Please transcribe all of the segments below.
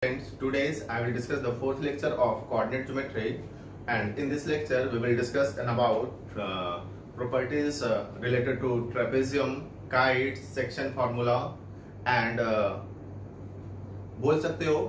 Friends, today I will discuss the fourth lecture of coordinate geometry, and in this lecture we will discuss about properties related to trapezium, kites, section formula and बोल सकते हो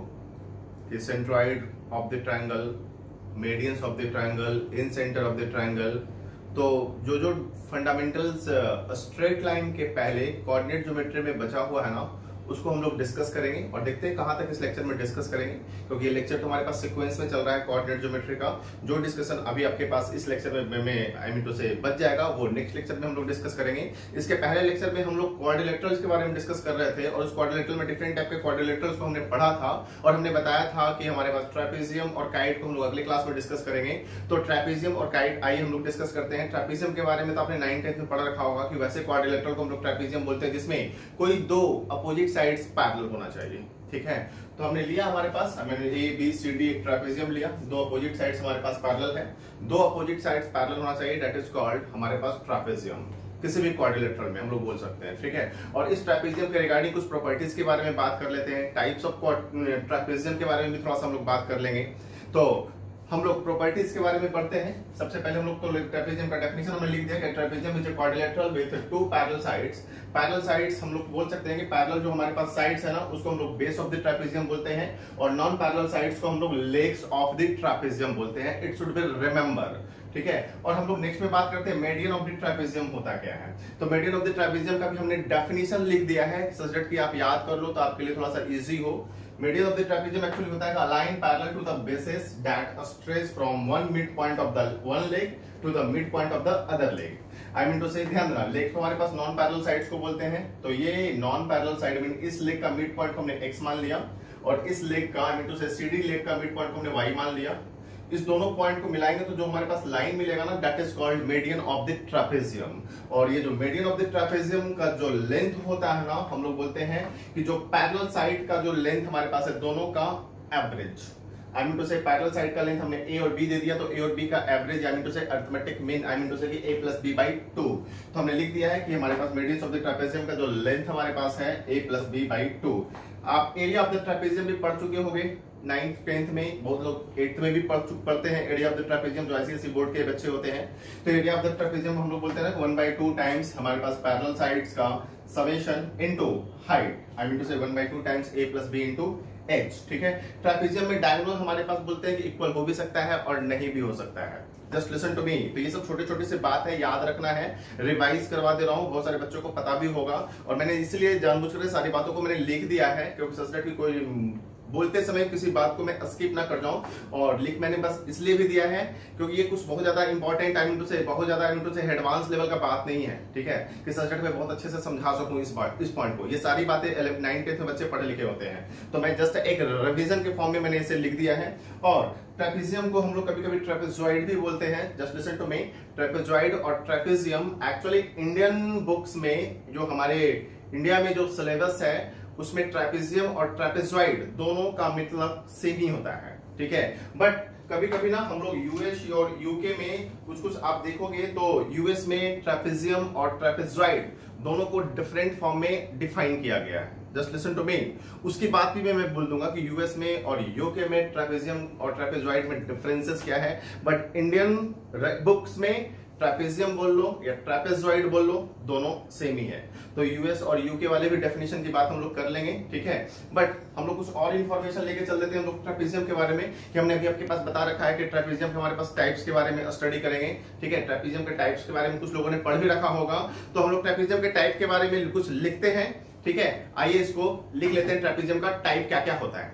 कि centroid of the triangle, medians of the triangle, in center of the triangle। तो जो fundamentals straight line के पहले coordinate geometry में बचा हुआ है ना, उसको हम लोग डिस्कस करेंगे और देखते हैं कहां तक इस लेक्चर में डिस्कस करेंगे, क्योंकि ये लेक्चर तो हमारे पास सीक्वेंस में चल रहा है कोऑर्डिनेट ज्योमेट्री का। जो डिस्कशन अभी आपके पास इस लेक्चर में आई मीन टू से बच जाएगा, वो नेक्स्ट लेक्चर में हम लोग डिस्कस करेंगे। इसके पहले लेक्चर में हम लोग क्वाड्रिलेटरल्स के बारे में डिस्कस कर रहे थे और उस क्वाड्रिलेटरल में डिफरेंट टाइप के क्वाड्रिलेटरल्स को हमने पढ़ा था और हमने बताया था कि हमारे पास ट्रेपेजियम और काइट को हम लोग अगले क्लास में डिस्कस करेंगे। तो ट्रेपेजियम और काइट आइए हम लोग डिस्कस करते हैं। ट्रेपेजियम के बारे में तो आपने 9th में पढ़ा रखा होगा कि वैसे क्वाड्रिलेटरल को हम लोग ट्रेपेजियम बोलते हैं जिसमें कोई दो अपोजिट साइड्स पैरेलल होना चाहिए। ठीक है, तो हमने लिया हमारे पास हमने ए बी सी डी एक ट्रेपेजियम लिया, दो अपोजिट साइड्स हमारे पास पैरेलल है, दो अपोजिट साइड्स पैरेलल होना चाहिए, दैट इज कॉल्ड हमारे पास ट्रेपेजियम। किसी भी क्वाड्रिलेटरल में हम लोग बोल सकते हैं। ठीक है, और इस ट्रेपेजियम के रिगार्डिंग कुछ प्रॉपर्टीज के बारे में बात कर लेते हैं। टाइप्स ऑफ ट्रेपेजियम के बारे में भी थोड़ा सा हम लोग बात कर लेंगे। तो हम लोग प्रॉपर्टीज के बारे में पढ़ते हैं। सबसे पहले हम लोग तो ट्रेपेजियम का डेफिनेशन हमने लिख दिया कि trapezium is a quadrilateral with two parallel sides. Parallel sides हम लोग बोल सकते हैं कि पैरेलल जो हमारे पास साइड्स है ना, उसको हम लोग बेस ऑफ द ट्रेपेजियम बोलते हैं और नॉन पैरेलल साइड्स को हम लोग लेग्स ऑफ द ट्रेपेजियम बोलते हैं। It should be remember. ठीक है, और हम लोग नेक्स्ट में बात करते हैं मीडियन ऑफ द ट्रेपेजियम होता क्या है। तो मीडियन ऑफ द ट्रेपेजियम का भी हमने डेफिनेशन लिख दिया है सच दैट कि आप याद कर लो तो आपके लिए थोड़ा सा इजी हो। Median of the trapezium actually होता है a line parallel to the bases that strays from one midpoint of the one leg to the midpoint of the other leg. I mean to say ध्यान देना, leg को हमारे पास non parallel sides को बोलते हैं। तो ये नॉन पैरेलल साइड मीन इस लेग का मिड पॉइंट को हमने x मान लिया और इस लेग का I mean to say CD leg का मिड पॉइंट को हमने y मान लिया। इस दोनों पॉइंट को मिलाएंगे तो जो हमारे पास लाइन मिलेगा ना, that is called median of the trapezium. और ये जो मीडियन ऑफ द ट्रेपेजियम का जो लेंथ होता है ना, हम लोग बोलते हैं कि जो पैरेलल साइड का जो लेंथ हमारे पास है दोनों का average. I mean to say parallel side का लेंथ हमने ए और बी दे दिया, तो ए और बी का average I mean to say arithmetic mean I mean to say कि a प्लस बी बाई 2। तो हमने लिख दिया है कि हमारे पास मीडियन ऑफ द ट्रेपेजियम का जो लेंथ हमारे पास है a प्लस बी बाई 2। आप एरिया ऑफ द ट्रेपेजियम भी पढ़ चुके होंगे 9th 10th में, बहुत लोग 8th में भी पढ़ते हैं एरिया ऑफ द ट्रेपेजियम जो आईसीएसई बोर्ड के बच्चे होते हैं। तो एरिया ऑफ द ट्रेपेजियम हम लोग बोलते हैं ना 1/2 टाइम्स हमारे पास पैरेलल साइड्स का summation into height I mean to say 1/2 times a plus b into h। ठीक है, ट्रेपेजियम में डायगोनल हमारे पास बोलते हैं कि इक्वल हो भी सकता है और नहीं भी हो सकता है। Just listen to me. तो ये सब छोटे छोटे से बात है, याद रखना है, रिवाइज करवा दे रहा हूँ, बहुत सारे बच्चों को पता भी होगा और मैंने इसलिए जानबूझकर सारी बातों को मैंने लिख दिया है क्योंकि सच दैट कोई बोलते समय किसी बात को मैं स्किप ना कर जाऊं। और लिख मैंने बस इसलिए भी दिया है क्योंकि ये कुछ बहुत ज्यादा important I mean to say बहुत ज्यादा I mean to say advance level का बात नहीं है। ठीक है, कि सच दैट मैं बहुत अच्छे से समझा सकूं इस पॉइंट को। ये सारी बातें 9th 10th में बच्चे पढ़े लिखे होते हैं, तो मैं जस्ट एक रिवीजन के फॉर्म में मैंने इसे लिख दिया है। और ट्रेपेजियम को हम लोग कभी कभी ट्रेपेजॉइड भी बोलते हैं। Just listen to me, trapezoid और ट्रेपेजियम एक्चुअली इंडियन बुक्स में जो हमारे इंडिया में जो सिलेबस है उसमें ट्रेपेजियम और ट्रेपेजॉइड दोनों का मतलब सेम ही होता है। ठीक है, बट कभी कभी ना हम लोग यूएस और यूके में कुछ आप देखोगे तो यूएस में ट्रेपेजियम और ट्रेपेजॉइड दोनों को डिफरेंट फॉर्म में डिफाइन किया गया है। जस्ट लिसन टू मी, उसकी बात भी मैं बोल दूंगा कि यूएस में और यूके में ट्रेपेजियम और ट्रेपेजॉइड में डिफरेंसेस क्या है, बट इंडियन बुक्स में ट्रेपेजियम बोल लो या ट्रेपेजॉइड बोल लो, दोनों सेम ही है। तो यूएस और यूके वाले भी डेफिनेशन की बात हम लोग कर लेंगे। ठीक है, बट हम लोग कुछ और इंफॉर्मेशन लेके चल देते हैं हम लोग ट्रेपेजियम के बारे में, कि हमने अभी आपके पास बता रखा है कि ट्रेपेजियम के हमारे पास टाइप्स के बारे में स्टडी करेंगे। ठीक है, ट्रेपेजियम के टाइप्स के बारे में कुछ लोगों ने पढ़ भी रखा होगा, तो हम लोग ट्रेपेजियम के टाइप के बारे में कुछ लिखते हैं। ठीक है, आइए इसको लिख लेते हैं, ट्रेपेजियम का टाइप क्या क्या होता है।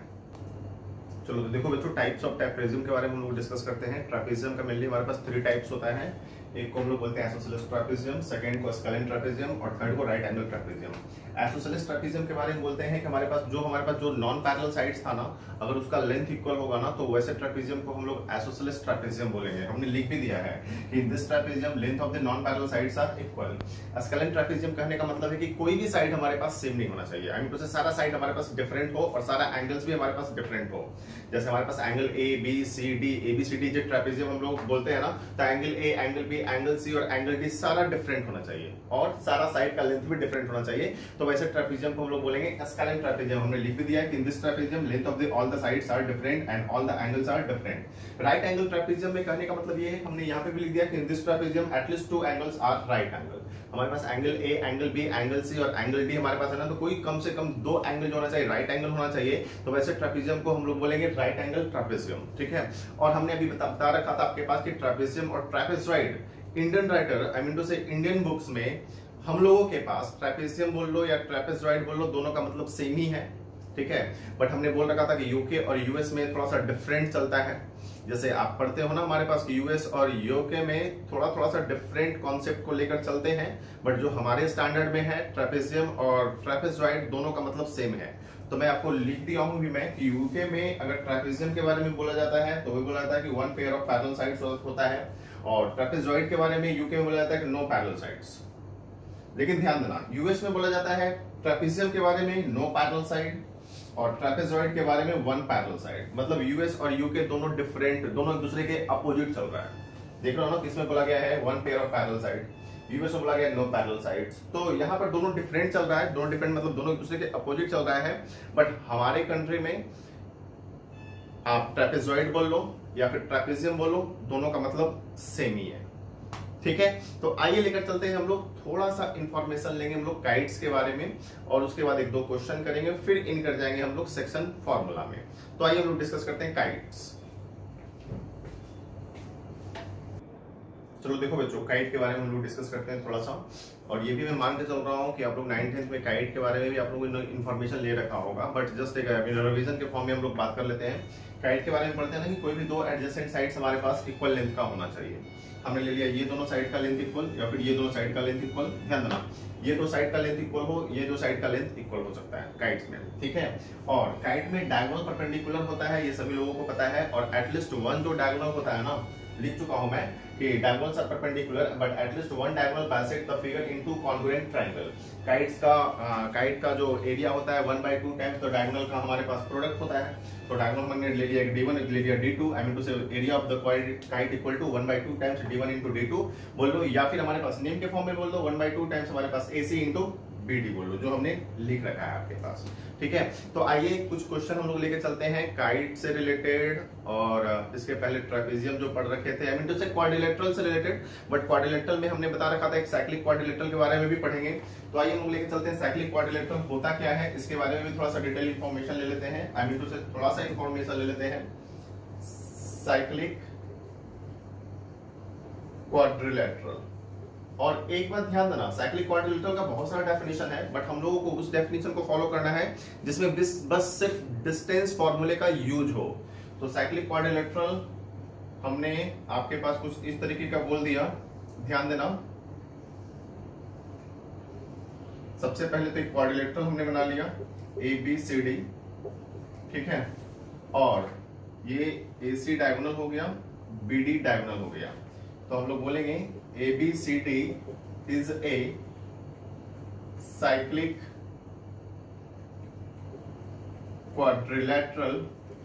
चलो तो देखो बच्चों, टाइप्स ऑफ ट्रेपेजियम के बारे में हम लोग डिस्कस करते हैं। ट्रेपेजियम का मेनली हमारे पास 3 टाइप्स होता है। एक को हम लोग बोलते हैं आइसोसेलेस ट्रेपेजियम, सेकंड को स्केलेन ट्रेपेजियम और थर्ड को right angle trapezium. Isosceles trapezium के बारे में बोलते हैं कि हमारे पास जो नॉन पैरेलल साइड्स था ना, अगर उसका लेंथ इक्वल होगा ना तो वैसे ट्रेपेजियम को हम लोग आइसोसेलेस ट्रेपेजियम बोलेंगे। हमने लिख भी दिया है कि in this trapezium length of the non parallel sides are equal. Scalene trapezium कहने का मतलब है कि कोई भी साइड हमारे पास सेम नहीं होना चाहिए। आई मीन टू से सारा साइड हमारे पास डिफरेंट हो और सारा एंगल्स भी हमारे पास डिफरेंट हो। जैसे हमारे पास angle A B C D ABCD जो ट्रेपेजियम हम लोग बोलते हैं ना, तो angle A angle B angle C और एंगल डी सारा डिफरेंट होना चाहिए और सारा साइड का लेंथ भी डिफरेंट होना चाहिए। तो वैसे ट्रेपेजियम को हम लोग बोलेंगे स्केलेन ट्रेपेजियम। हमने लिख भी दिया है कि in this trapezium length of the all the sides are different and all the angles are different. Right angle trapezium में कहने का मतलब ये है, हमने यहाँ पे भी लिख दिया कि in this trapezium at least 2 angles are right angle. हमारे पास angle A, angle B, angle C और एंगल डी हमारे पास है ना, तो कोई कम से कम 2 एंगल जो होना चाहिए राइट एंगल होना चाहिए। तो वैसे ट्रेपेजियम को हम लोग बोलेंगे राइट एंगल ट्रेपेजियम, ठीक है। और हमने अभी बता रखा था आपके पास कि ट्रेपेजियम और trapezoid, Indian writer I mean to say Indian books में हम लोगों के पास ट्रेपेजियम बोल लो या ट्रेपेजॉइड बोल लो, दोनों का मतलब सेम ही है, ठीक है। बट हमने बोल रखा था कि यूके और यूएस में थोड़ा सा डिफरेंट चलता है। जैसे आप पढ़ते हो ना हमारे पास कि यूएस और यूके में थोड़ा सा डिफरेंट कॉन्सेप्ट को लेकर चलते हैं, बट जो हमारे स्टैंडर्ड में है ट्रेपेजियम और ट्रेपेजॉइड दोनों का मतलब सेम है। तो मैं आपको लिख दिया हूं भी मैं कि यूके में अगर ट्रेपेजियम के बारे में बोला जाता है तो वो बोला जाता है कि 1 पेयर ऑफ पैरेलल साइड्स होता है, और ट्रेपेजॉइड के बारे में यूके में बोला जाता है कि नो पैरेलल साइड्स। लेकिन ध्यान देना, यूएस में बोला जाता है ट्रेपेजियम के बारे में नो पैरेलल साइड और ट्रेपेजॉइड के बारे में 1 पैरेलल साइड। मतलब यूएस और यूके दोनों डिफरेंट, दोनों एक दूसरे के अपोजिट चल रहा है। देख रहे हो ना, किसमें बोला गया है 1 pair of parallel side, US में बोला गया नो पैरेलल साइड्स। तो यहाँ पर दोनों डिफरेंट चल रहा है, दोनों डिफरेंट मतलब दोनों एक दूसरे के अपोजिट चल रहा है। बट हमारे कंट्री में आप ट्रेपेजॉइड बोल लो या फिर ट्रेपेजियम बोलो, दोनों का मतलब सेम ही है, ठीक है। तो आइए लेकर चलते हैं हम लोग, थोड़ा सा इंफॉर्मेशन लेंगे हम लोग काइट्स के बारे में और उसके बाद 1-2 क्वेश्चन करेंगे, फिर इन कर जाएंगे हम लोग सेक्शन फॉर्मूला में। तो आइए हम लोग डिस्कस करते हैं काइट्स। चलो देखो बच्चों, काइट के बारे में हम लोग डिस्कस करते हैं थोड़ा सा, और ये भी मैं मान के चल रहा हूँ कि आप लोग 9th में काइट के बारे में भी आप लोगों ने इन्फॉर्मेशन ले रखा होगा, बट जस्ट एक रिवीजन के फॉर्म में हम लोग बात कर लेते हैं। काइट के बारे में पढ़ते हैं ना कि कोई भी 2 एडजेसेंट साइड्स हमारे पास इक्वल लेंथ का होना चाहिए। हमने ले लिया ये दोनों साइड का लेंथ इक्वल या फिर ये दोनों साइड का लेंथ इक्वल। ध्यान देना, ये 2 साइड का लेंथ इक्वल हो, ये 2 साइड का लेंथ इक्वल हो सकता है काइट्स में, ठीक है। और काइट में डायगोनल परपेंडिकुलर होता है, ये सभी लोगों को पता है, और एटलीस्ट 1 जो डायगोनल होता है ना, लिख चुका हूं मैं कि diagonals are perpendicular but at least 1 diagonal bisect the figure into congruent triangle. Kite का जो एरिया होता है 1/2 टाइम्स द डायगोनल का हमारे पास प्रोडक्ट होता है। तो डायगोनल हमने ले लिया d1, ले लिया d2, I mean to say area of the kite equal to 1/2 times d1 into d2 बोल लो, या फिर हमारे पास नेम के फॉर्म में बोल दो 1/2 टाइम्स हमारे पास ac इंटू BD बोल लो, जो हमने लिख रखा है आपके पास, ठीक है। तो आइए कुछ क्वेश्चन हम लोग लेके चलते हैं काइट से रिलेटेड, और इसके पहले ट्रेपेजियम जो पढ़ रखे थे I mean to say quadrilateral से रिलेटेड, बट क्वाड्रिलेटरल में हमने बता रखा था एक साइक्लिक क्वाड्रिलेटरल के बारे में भी पढ़ेंगे। तो आइए हम लोग लेके चलते हैं साइक्लिक क्वाड्रिलेटरल होता क्या है, इसके बारे में भी थोड़ा सा डिटेल इंफॉर्मेशन ले लेते हैं, आई मीन टू से थोड़ा सा इंफॉर्मेशन ले लेते हैं। साइक्लिक क्वाड्रिलेटरल, और एक बात ध्यान देना, साइक्लिक क्वाड्रिलेटरल का बहुत सारा डेफिनेशन है, बट हम लोगों को उस डेफिनेशन को फॉलो करना है जिसमें बस सिर्फ डिस्टेंस फॉर्मूले का यूज हो। तो साइक्लिक क्वाड्रिलेटरल हमने आपके पास कुछ इस तरीके का बोल दिया, ध्यान देना। सबसे पहले तो एक क्वाड्रिलेटरल हमने बना लिया ABCD, ठीक है, और ये AC डायगोनल हो गया, BD डायगोनल हो गया। तो हम लोग बोलेंगे ABCD is a cyclic quadrilateral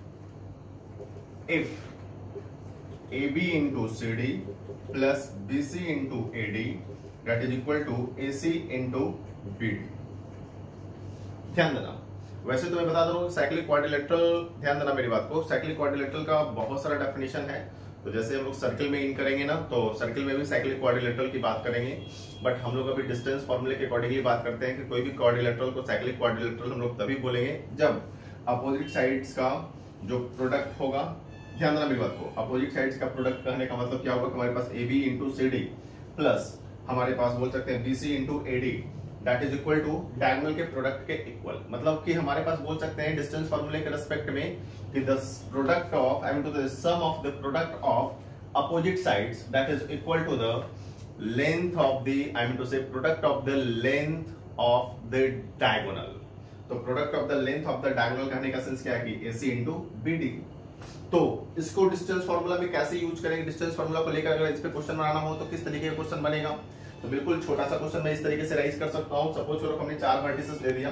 if AB into CD plus BC into AD that is equal to AC into BD। ध्यान देना, वैसे तो मैं बता दूं साइक्लिक क्वाड्रिलेटरल, ध्यान देना मेरी बात को, साइक्लिक क्वाड्रिलेटरल का बहुत सारा डेफिनेशन है। तो जैसे हम लोग सर्किल में इन करेंगे ना, तो सर्किल में भी साइक्लिक क्वाड्रिलेटरल की बात करेंगे, बट हम लोग अभी डिस्टेंस फॉर्मूले के अकॉर्डिंगली बात करते हैं कि कोई भी क्वाड्रिलेटरल को साइक्लिक क्वाड्रिलेटरल हम लोग तभी बोलेंगे जब अपोजिट साइड्स का जो प्रोडक्ट होगा, ध्यान देना मेरी बात को, अपोजिट साइड्स का प्रोडक्ट कहने का मतलब क्या होगा कि हमारे पास AB इंटू CD प्लस हमारे पास बोल सकते हैं BC into AD that is equal to diagonal के प्रोडक्ट के इक्वल। मतलब कि हमारे पास बोल सकते हैं डिस्टेंस फॉर्मूले के रेस्पेक्ट में कि the product of I mean to the sum of the product of opposite sides that is equal to the length of the I mean to say product of the length of the diagonal. तो product of the length of the diagonal कहने का sense क्या है कि AC into BD। तो इसको distance formula में कैसे यूज करेंगे, डिस्टेंस फॉर्मूला को लेकर अगर इस पे क्वेश्चन बनाना हो तो किस तरीके का क्वेश्चन बनेगा। तो बिल्कुल छोटा सा क्वेश्चन मैं इस तरीके से राइज कर सकता हूं। सपोज करो हमने 4 वर्टिसेस ले दिया,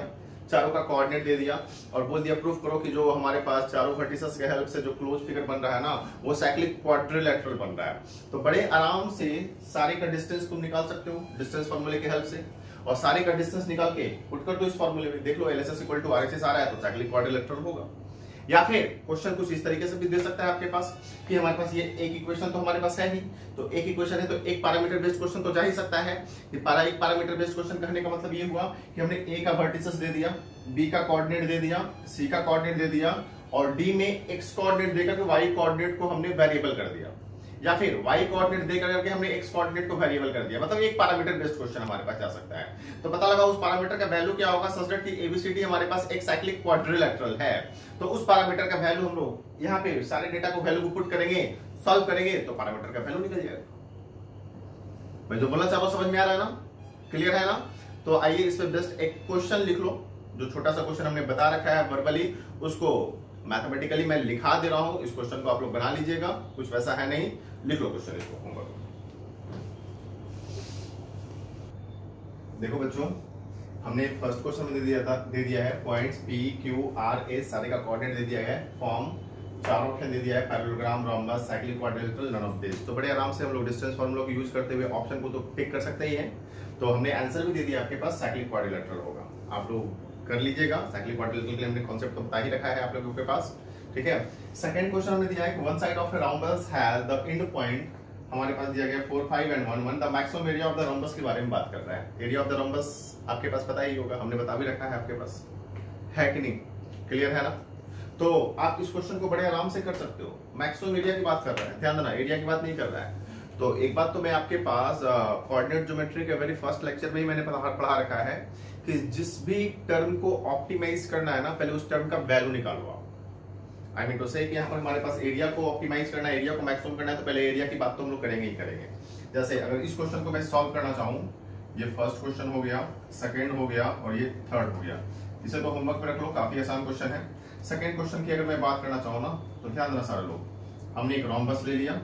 चारों का कोऑर्डिनेट दे दिया और बोल दिया प्रूफ करो कि जो हमारे पास चारों वर्टिसेस के हेल्प से जो क्लोज फिगर बन रहा है ना वो साइक्लिक क्वाड्रिलेटरल बन रहा है। तो बड़े आराम से सारे का डिस्टेंस तुम निकाल सकते हो डिस्टेंस फॉर्मूले के हेल्प से, और सारे का डिस्टेंस निकाल के पुट कर दो इस फॉर्मूले में। देख लो LHS इक्वल टू RHS आ रहा है तो साइक्लिक क्वाड्रिलेटरल होगा। या फिर क्वेश्चन कुछ इस तरीके से भी दे सकता है आपके पास कि हमारे पास ये एक इक्वेशन तो हमारे पास है ही, तो एक इक्वेशन है तो एक पैरामीटर बेस्ड क्वेश्चन तो जा ही सकता है। एक पैरामीटर बेस्ड क्वेश्चन कहने का मतलब ये हुआ कि हमने ए का वर्टिसेस दे दिया, बी का कोऑर्डिनेट दे दिया, सी का कोऑर्डिनेट दे दिया और डी में एक्स कोऑर्डिनेट देकर के वाई कोऑर्डिनेट को हमने वेरिएबल कर दिया, या फिर y कोऑर्डिनेट देकर करके हमने x कोऑर्डिनेट को वेरिएबल कर दिया। मतलब एक पैरामीटर बेस्ड क्वेश्चन हमारे पास जा सकता है। तो पता लगा उस पैरामीटर का वैल्यू क्या होगा, सच दैट कि ABCD हमारे पास एक साइक्लिक क्वाड्रिलेटरल है, तो उस पैरामीटर का वैल्यू हम लोग यहाँ पे सारे डेटा को वैल्यू को पुट करेंगे, सॉल्व करेंगे तो पैरामीटर का वैल्यू निकल जाएगा। भाई जो बोलना चाहो समझ में आ रहा है ना, क्लियर है ना? तो आइए इस पे बेस्ट एक क्वेश्चन लिख लो, जो छोटा सा क्वेश्चन हमने बता रखा है वर्बली, उसको मैथमेटिकली मैं लिखा दे रहा हूं। इस क्वेश्चन को आप लोग बना लीजिएगा, कुछ वैसा है नहीं, लिख लो क्वेश्चन इसको होमवर्क। देखो बच्चों, हमने फर्स्ट क्वेश्चन में दे दिया है points P Q R S सारे का कोऑर्डिनेट दे दिया है, फॉर्म चार ऑप्शन दे दिया है, parallelogram, rhombus, cyclic quadrilateral, none of this. तो बड़े आराम से हम लोग डिस्टेंस फार्मूला को यूज करते हुए ऑप्शन को तो टिक कर सकते ही हैं। तो हमने आंसर भी दे दिया आपके पास साइक्लिक क्वाड्रिलेटरल होगा, आप लोग कर लीजिएगा। साइक्लिक क्वाड्रिलेटरल के लिए हमने कॉन्सेप्ट तो बता ही रखा है आप लोगों के पास, ठीक है। सेकंड क्वेश्चन हमने दिया है कि one side of a rhombus has the end point, हमारे पास दिया गया 4 5 and 1 1। The maximum area of the rhombus के बारे में बात कर रहा है। एरिया ऑफ द रोम्बस आपके पास पता ही होगा, हमने बता भी रखा है आपके पास, है कि नहीं, क्लियर है ना? तो आप इस क्वेश्चन को बड़े आराम से कर सकते हो। मैक्सिमम एरिया की बात कर रहा है, ध्यान देना, एरिया की बात नहीं कर रहा है। तो एक बात तो मैं आपके पास कोऑर्डिनेट ज्योमेट्री के वेरी फर्स्ट लेक्चर में ही मैंने पढ़ा रखा है कि जिस भी टर्म को ऑप्टिमाइज करना है ना, पहले उस टर्म का वैल्यू निकालो आप। आई मीन टू से कि यहाँ पर हमारे पास एरिया को ऑप्टिमाइज करना है, एरिया को मैक्सिमम करना है, तो पहले एरिया की बात तो हम लोग करेंगे ही करेंगे। जैसे अगर इस क्वेश्चन को मैं सॉल्व करना चाहूँ, ये फर्स्ट क्वेश्चन हो गया, सेकंड हो गया और ये थर्ड हो गया। इसे तो होमवर्क पे रख लो, काफी आसान क्वेश्चन है। सेकंड क्वेश्चन की अगर मैं बात करना चाहूँ ना, तो ध्यान देना सारे लोग, हमने एक रोम्बस ले लिया,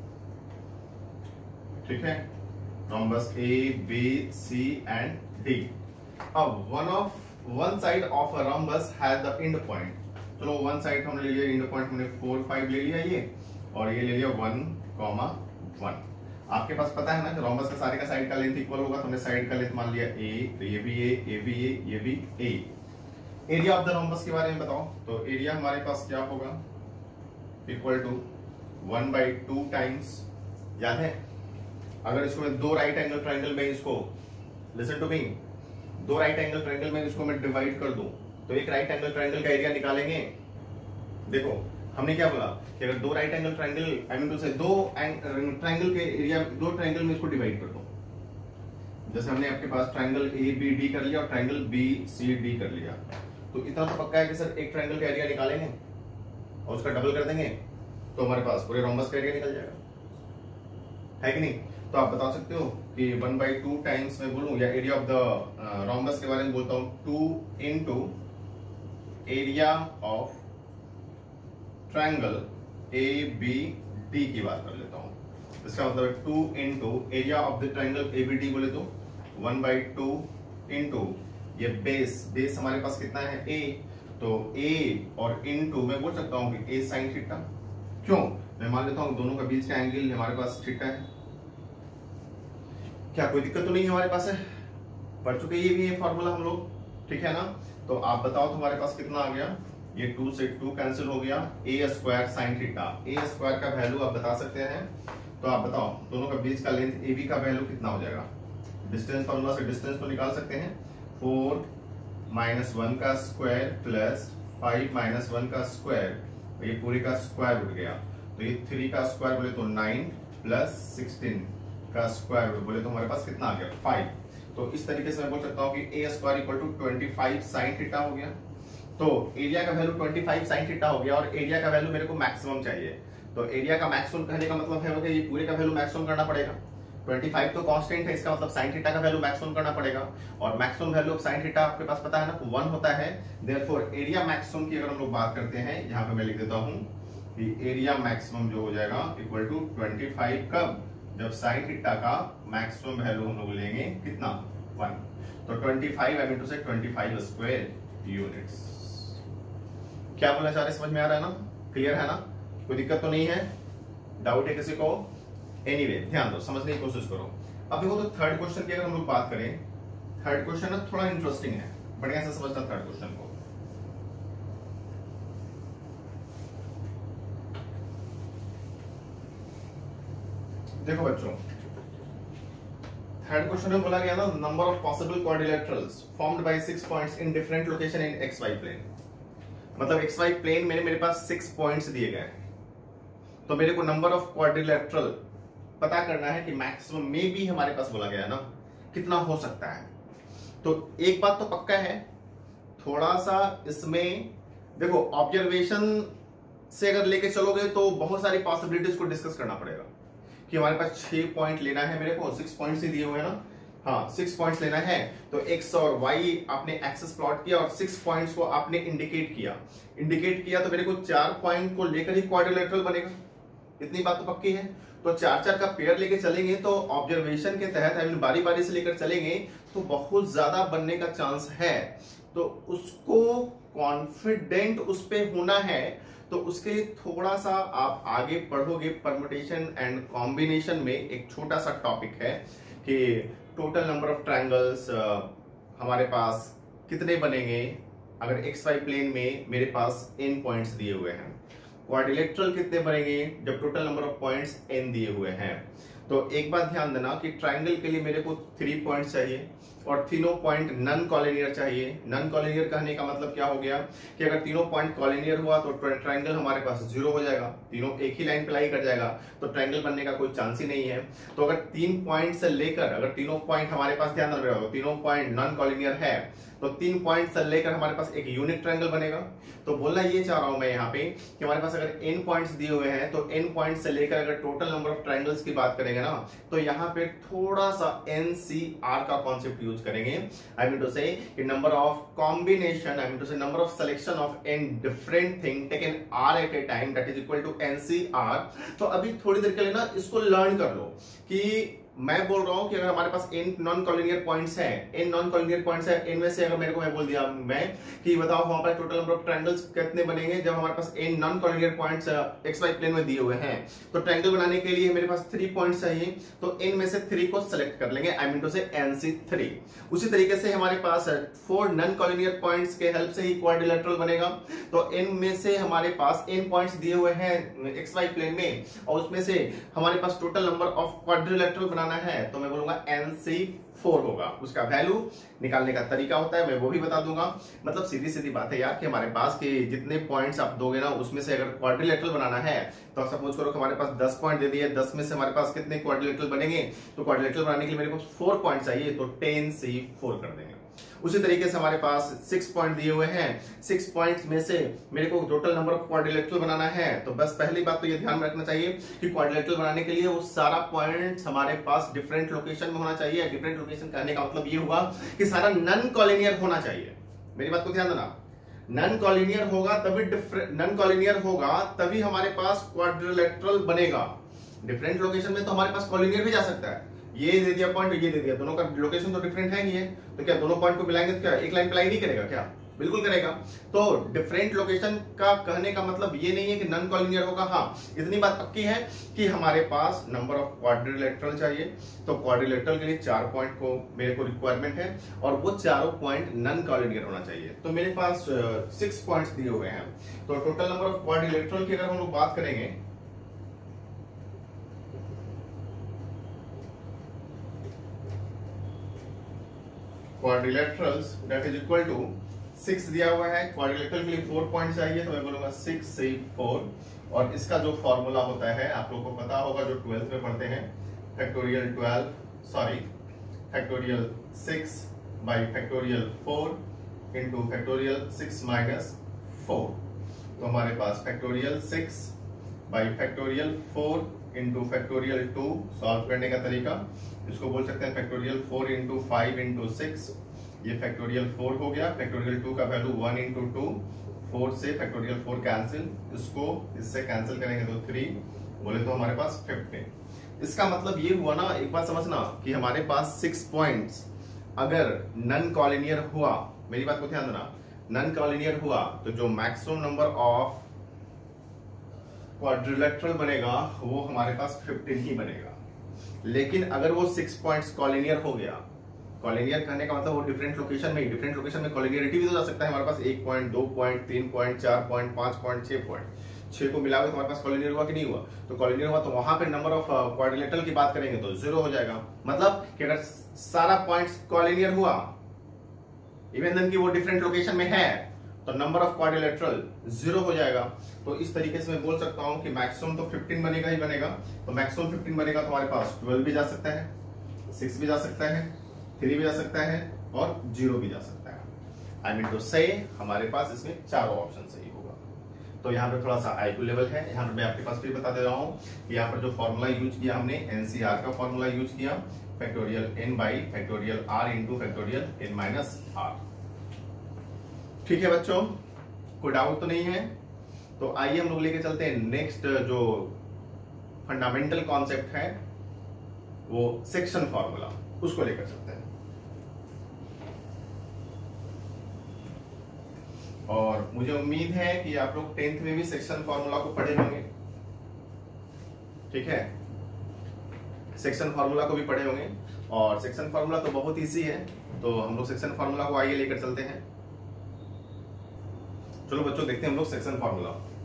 ठीक है, rhombus A B C and D। अब one side of a rhombus has the end point. चलो वन साइड हमने ले लिया, एंड पॉइंट हमने 4 5 ले लिया ये, और ये ले लिया 1 1। आपके पास पता है ना कि रोम्बस का सारे का साइड का लेंथ इक्वल होगा, तो हमने साइड का लेंथ मान लिया A, तो ये भी A, ये भी A, ये भी A। Area of the rhombus के बारे में बताओ, तो एरिया हमारे पास क्या होगा, इक्वल टू 1/2 टाइम्स, याद है? अगर इसको मैं दो राइट एंगल ट्रायंगल में इसको, लिसन टू मी, दो राइट एंगल ट्रायंगल में इसको मैं डिवाइड कर दूं तो एक राइट एंगल ट्रायंगल का एरिया निकालेंगे। देखो हमने क्या बोला कि अगर दो right angle triangle, I mean to say दो ट्रायंगल के एरिया, दो ट्रायंगल में इसको डिवाइड कर दो। जैसे हमने आपके पास ट्रायंगल ABD कर लिया और ट्रायंगल BCD कर लिया, तो इतना तो पक्का है कि सर एक ट्रायंगल का एरिया निकालेंगे और उसका डबल कर देंगे तो हमारे पास पूरे रोम्बस का एरिया निकल जाएगा, है कि नहीं? तो आप बता सकते हो कि 1/2 टाइम्स में बोलूं, या एरिया ऑफ द रोम्बस के बारे में बोलता हूं, 2 into area of triangle ABD की बात कर लेता हूं। इसका मतलब 2 into area of the triangle ABD बोले तो 1/2 into ये बेस हमारे पास कितना है A, तो A और into मैं बोल सकता हूं कि A sin थीटा। क्यों? मैं मान लेता हूं दोनों का बीच का एंगल हमारे पास थीटा है। क्या कोई दिक्कत तो नहीं है हमारे पास है? पढ़ चुके ये भी है फॉर्मूला हम लोग, ठीक है ना? तो आप बताओ तो हमारे पास कितना आ गया, ये 2 से 2 कैंसिल हो गया, A² sin थीटा। A² का वैल्यू आप बता सकते हैं, तो आप बताओ दोनों का बीच का लेंथ AB का वैल्यू कितना हो जाएगा? डिस्टेंस फॉर्मूला से डिस्टेंस तो निकाल सकते हैं, 4 - 1 का स्क्वायर प्लस 5 - 1 का स्क्वायर, ये पूरे का स्क्वायर उठ गया, तो ये 3 का स्क्वायर बोले तो 9 प्लस 16 का स्क्वायर बोले तो हमारे पास कितना आ गया, 5। तो इस तरीके से मैं बोल सकता हूँ कि A² = 25 sin थीटा हो गया। तो एरिया का वैल्यू 25 sin थीटा हो गया और एरिया का वैल्यू मेरे को मैक्सिमम चाहिए। तो एरिया का मैक्सिमम कहने का मतलब है ये पूरे का वैल्यू मैक्सिमम करना पड़ेगा। 25 तो कांस्टेंट है, इसका मतलब sin थीटा का वैल्यू मैक्सिमम करना पड़ेगा, और maximum value of sin theta आपके पास पता है ना 1 होता है। देयरफॉर एरिया मैक्सिमम की अगर हम लोग बात करते हैं, यहाँ पे मैं लिख देता हूँ कि एरिया मैक्सिमम जो हो जाएगा इक्वल टू 25, कब? जब sin थीटा का मैक्सिमम वैल्यू हम लोग लेंगे कितना, 1। तो 25 आई मीन टू से 25 स्क्वायर, यूनिट्स। क्या बोलना चाह रहे, समझ में आ रहा है ना, क्लियर है ना, कोई दिक्कत तो नहीं है, डाउट है किसी को? एनीवे ध्यान दो, समझने की कोशिश करो। अब देखो तो थर्ड क्वेश्चन की अगर हम लोग बात करें, थर्ड क्वेश्चन ना थोड़ा इंटरेस्टिंग है, बढ़िया से समझना थर्ड क्वेश्चन को। देखो बच्चों, थर्ड क्वेश्चन में बोला गया ना, number of possible quadrilaterals formed by 6 points in different location in X Y plane. मतलब एक्स वाई प्लेन में मेरे पास 6 पॉइंट्स दिए गए हैं, तो मेरे को नंबर ऑफ क्वाड्रिलेटरल पता करना है कि मैक्सिमम में भी हमारे पास बोला गया है ना कितना हो सकता है। तो एक बात तो पक्का है, थोड़ा सा इसमें देखो ऑब्जर्वेशन से अगर लेके चलोगे तो बहुत सारी पॉसिबिलिटीज को डिस्कस करना पड़ेगा कि हमारे पास 6 पॉइंट लेना है, मेरे को 6 पॉइंट्स ही दिए हुए हैं ना, हाँ 6 पॉइंट्स लेना है, तो एक्स और वाई आपने एक्सेस प्लॉट किया और 6 पॉइंट्स को आपने इंडिकेट किया तो मेरे को 4 पॉइंट को लेकर ही क्वाड्रिलेटरल बनेगा, इतनी बात तो पक्की है। तो 4-4 का पेयर लेके चलेंगे तो ऑब्जर्वेशन के तहत आई मीन बारी बारी से लेकर चलेंगे तो बहुत ज्यादा बनने का चांस है, तो उसको कॉन्फिडेंट उस पे होना है। तो उसके लिए थोड़ा सा आप आगे पढ़ोगे, परमुटेशन एंड कॉम्बिनेशन में एक छोटा सा टॉपिक है कि टोटल नंबर ऑफ ट्रायंगल्स हमारे पास कितने बनेंगे अगर एक्स वाई प्लेन में मेरे पास n पॉइंट्स दिए हुए हैं, क्वाड्रिलेटरल कितने बनेंगे जब total number of points n दिए हुए हैं। तो एक बात ध्यान देना कि ट्रायंगल के लिए मेरे को 3 पॉइंट्स चाहिए और तीनों पॉइंट नन कॉलिनियर चाहिए। नन कॉलिनियर कहने का मतलब क्या हो गया कि अगर तीनों पॉइंट कॉलिनियर हुआ तो ट्रायंगल हमारे पास 0 हो जाएगा, तीनों एक ही लाइन पे लाई कर जाएगा, तो ट्रायंगल बनने का कोई चांस ही नहीं है। तो अगर 3 पॉइंट से लेकर अगर तीनों पॉइंट हमारे पास, ध्यान रखो तीनों पॉइंट नन कॉलिनियर है, तो 3 पॉइंट से लेकर हमारे पास एक यूनिट ट्रायंगल बनेगा। तो बोलना ये चाह रहा हूं मैं यहाँ पे कि हमारे पास अगर n पॉइंट्स दिए हुए हैं तो n पॉइंट से लेकर अगर टोटल नंबर ऑफ ट्रायंगल्स की बात करेंगे ना, तो यहाँ पे थोड़ा सा NCR का कॉन्सेप्ट यूज करेंगे। I mean to say number of combination, I mean to say number of selection of n different thing taken R at a time that is equal to NCR। तो अभी थोड़ी देर के लिए ना इसको learn कर लो कि मैं बोल रहा हूं कि अगर हमारे पास n नॉन कॉलिनियर पॉइंट्स हैं, n नॉन कॉलिनियर पॉइंट्स हैं, n में से अगर मेरे को मैं बोल दिया मैं कि बताओ हमारे पास टोटल नंबर ऑफ ट्रायंगल्स कितने बनेंगे जब हमारे पास n non collinear points X Y plane में दिए हुए हैं। तो ट्रायंगल बनाने के लिए मेरे पास 3 पॉइंट्स चाहिए, तो n में से 3 को सेलेक्ट कर लेंगे, आई मीन टू से NC3। उसी तरीके से हमारे पास 4 नॉन कॉलिनियर पॉइंट्स के हेल्प से ही क्वाड्रिलेटरल बनेगा। तो n में से हमारे पास n पॉइंट्स दिए हुए हैं एक्स वाई प्लेन में और उसमें से हमारे पास टोटल नंबर ऑफ क्वाड्रिलेटरल बनाना है, तो मैं बोलूंगा NC4 होगा। उसका वैल्यू निकालने का तरीका होता है, मैं वो भी बता दूंगा। मतलब सीधी सीधी बात है यार कि हमारे पास के जितने पॉइंट्स आप दोगे ना उसमें से अगर क्वाड्रिलेटरल बनाना है तो सपोज करो कि हमारे पास 10 पॉइंट दे दिए, 10 में से हमारे पास कितने क्वाड्रिलेटरल बनेंगे, तो क्वाड्रिलेटरल बनाने के लिए मेरे को 4 पॉइंट चाहिए, तो 10C4 कर देंगे। उसी तरीके से हमारे पास 6 पॉइंट दिए हुए हैं, 6 पॉइंट्स में से मेरे को टोटल नंबर ऑफ क्वाड्रिलेटरल बनाना है, तो बस पहली बात तो ये ध्यान रखना चाहिए कि क्वाड्रिलेटरल बनाने के लिए वो सारा पॉइंट्स हमारे पास डिफरेंट लोकेशन में होना चाहिए। डिफरेंट लोकेशन कहने का मतलब ये हुआ कि सारा नन कॉलिनियर होना चाहिए। मेरी बात को ध्यान देना, नन कॉलिनियर होगा तभी नन कॉलिनियर होगा तभी हमारे पास क्वाड्रिलेटरल बनेगा। डिफरेंट लोकेशन में तो हमारे पास कॉलिनियर भी जा सकता है, ये दे दिया पॉइंट, ये दे दिया, दोनों का लोकेशन तो डिफरेंट है ही है, तो क्या दोनों पॉइंट को मिलाएंगे तो क्या एक लाइन प्लाई नहीं करेगा क्या? बिल्कुल करेगा। तो डिफरेंट लोकेशन का कहने का मतलब ये नहीं है कि नन कॉलिनियर होगा। हाँ, इतनी बात पक्की है कि हमारे पास नंबर ऑफ क्वाड्रिलेटरल चाहिए, तो क्वाड्रिलेटरल के लिए 4 पॉइंट को मेरे को रिक्वायरमेंट है और वो चारों पॉइंट नन कॉलिनियर होना चाहिए। तो मेरे पास 6 पॉइंट्स दिए हुए हैं, तो टोटल नंबर ऑफ क्वाड्रिलेटरल की अगर हम लोग बात करेंगे quadrilaterals that is equal to 6 दिया हुआ है, क्वाड्रिलेटरल के लिए 4 पॉइंट चाहिए, तो मैं बोलूंगा 6C4। और इसका जो फॉर्मूला होता है आप लोगों को पता होगा जो 12th में पढ़ते हैं, factorial 6 by factorial 4 into factorial 6 minus 4। तो हमारे पास factorial 6 by factorial 4 into factorial 2। Solve करने का तरीका इसको बोल सकते हैं फैक्टोरियल 4 इंटू 5 इंटू 6, ये फैक्टोरियल 4 हो गया। फैक्टोरियल 2 का वैल्यू 1 इंटू 2, 4 से फैक्टोरियल 4 कैंसिल, इसको इससे कैंसिल करेंगे तो 3, बोले तो हमारे पास 15। इसका मतलब ये हुआ ना, एक बात समझना कि हमारे पास 6 पॉइंट्स अगर नन कॉलिनियर हुआ, मेरी बात को ध्यान देना, नॉन कॉलिनियर हुआ तो जो मैक्सिमम नंबर ऑफ क्वाड्रिलेटरल बनेगा वो हमारे पास 15 ही बनेगा। लेकिन अगर वो 6 पॉइंट्स कॉलिनियर हो गया, कॉलिनियर कहने का मतलब वो डिफरेंट लोकेशन में कॉलिनियरिटी भी तो जा सकता है हमारे पास 1 point, 2 point, 3 point, 4 point, 5 point, 6 point, 6 को मिलाकर तो हमारे पास कॉलिनियर हुआ कि नहीं हुआ? तो कॉलिनियर हुआ तो वहां पे नंबर ऑफ क्वाड्रिलेटरल की बात करेंगे तो 0 हो जाएगा। मतलब कि अगर सारा पॉइंट्स कॉलिनियर हुआ इवन देन कि वो डिफरेंट लोकेशन में है तो नंबर ऑफ क्वाड्रिलेटरल 0 हो जाएगा। तो इस तरीके से मैं बोल सकता हूं कि मैक्सिमम तो 15 बनेगा ही बनेगा। तो मैक्सिमम 15 बनेगा तो हमारे पास 12 भी जा सकता है, 6 भी जा सकता है, 3 भी जा सकता है और 0 भी जा सकता है। आई मीन टू से हमारे पास इसमें चारों ऑप्शन सही होगा। तो यहाँ पे थोड़ा सा IQ लेवल है, यहाँ पे मैं आपके पास फिर बता दे रहा हूँ कि यहाँ पर जो फॉर्मूला यूज किया हमने NCR का फॉर्मूला यूज किया, factorial n by factorial r into factorial n minus r। ठीक है बच्चों, कोई डाउट तो नहीं है? तो आइए हम लोग लेके चलते हैं नेक्स्ट जो फंडामेंटल कॉन्सेप्ट है वो सेक्शन फॉर्मूला, उसको लेकर चलते हैं। और मुझे उम्मीद है कि आप लोग 10th में भी सेक्शन फॉर्मूला को पढ़े होंगे। ठीक है, सेक्शन फॉर्मूला को भी पढ़े होंगे और सेक्शन फॉर्मूला तो बहुत इजी है। तो हम लोग सेक्शन फॉर्मूला को आइए लेकर चलते हैं। चलो बच्चों देखते हैं हम लोग सेक्शन फॉर्मूला।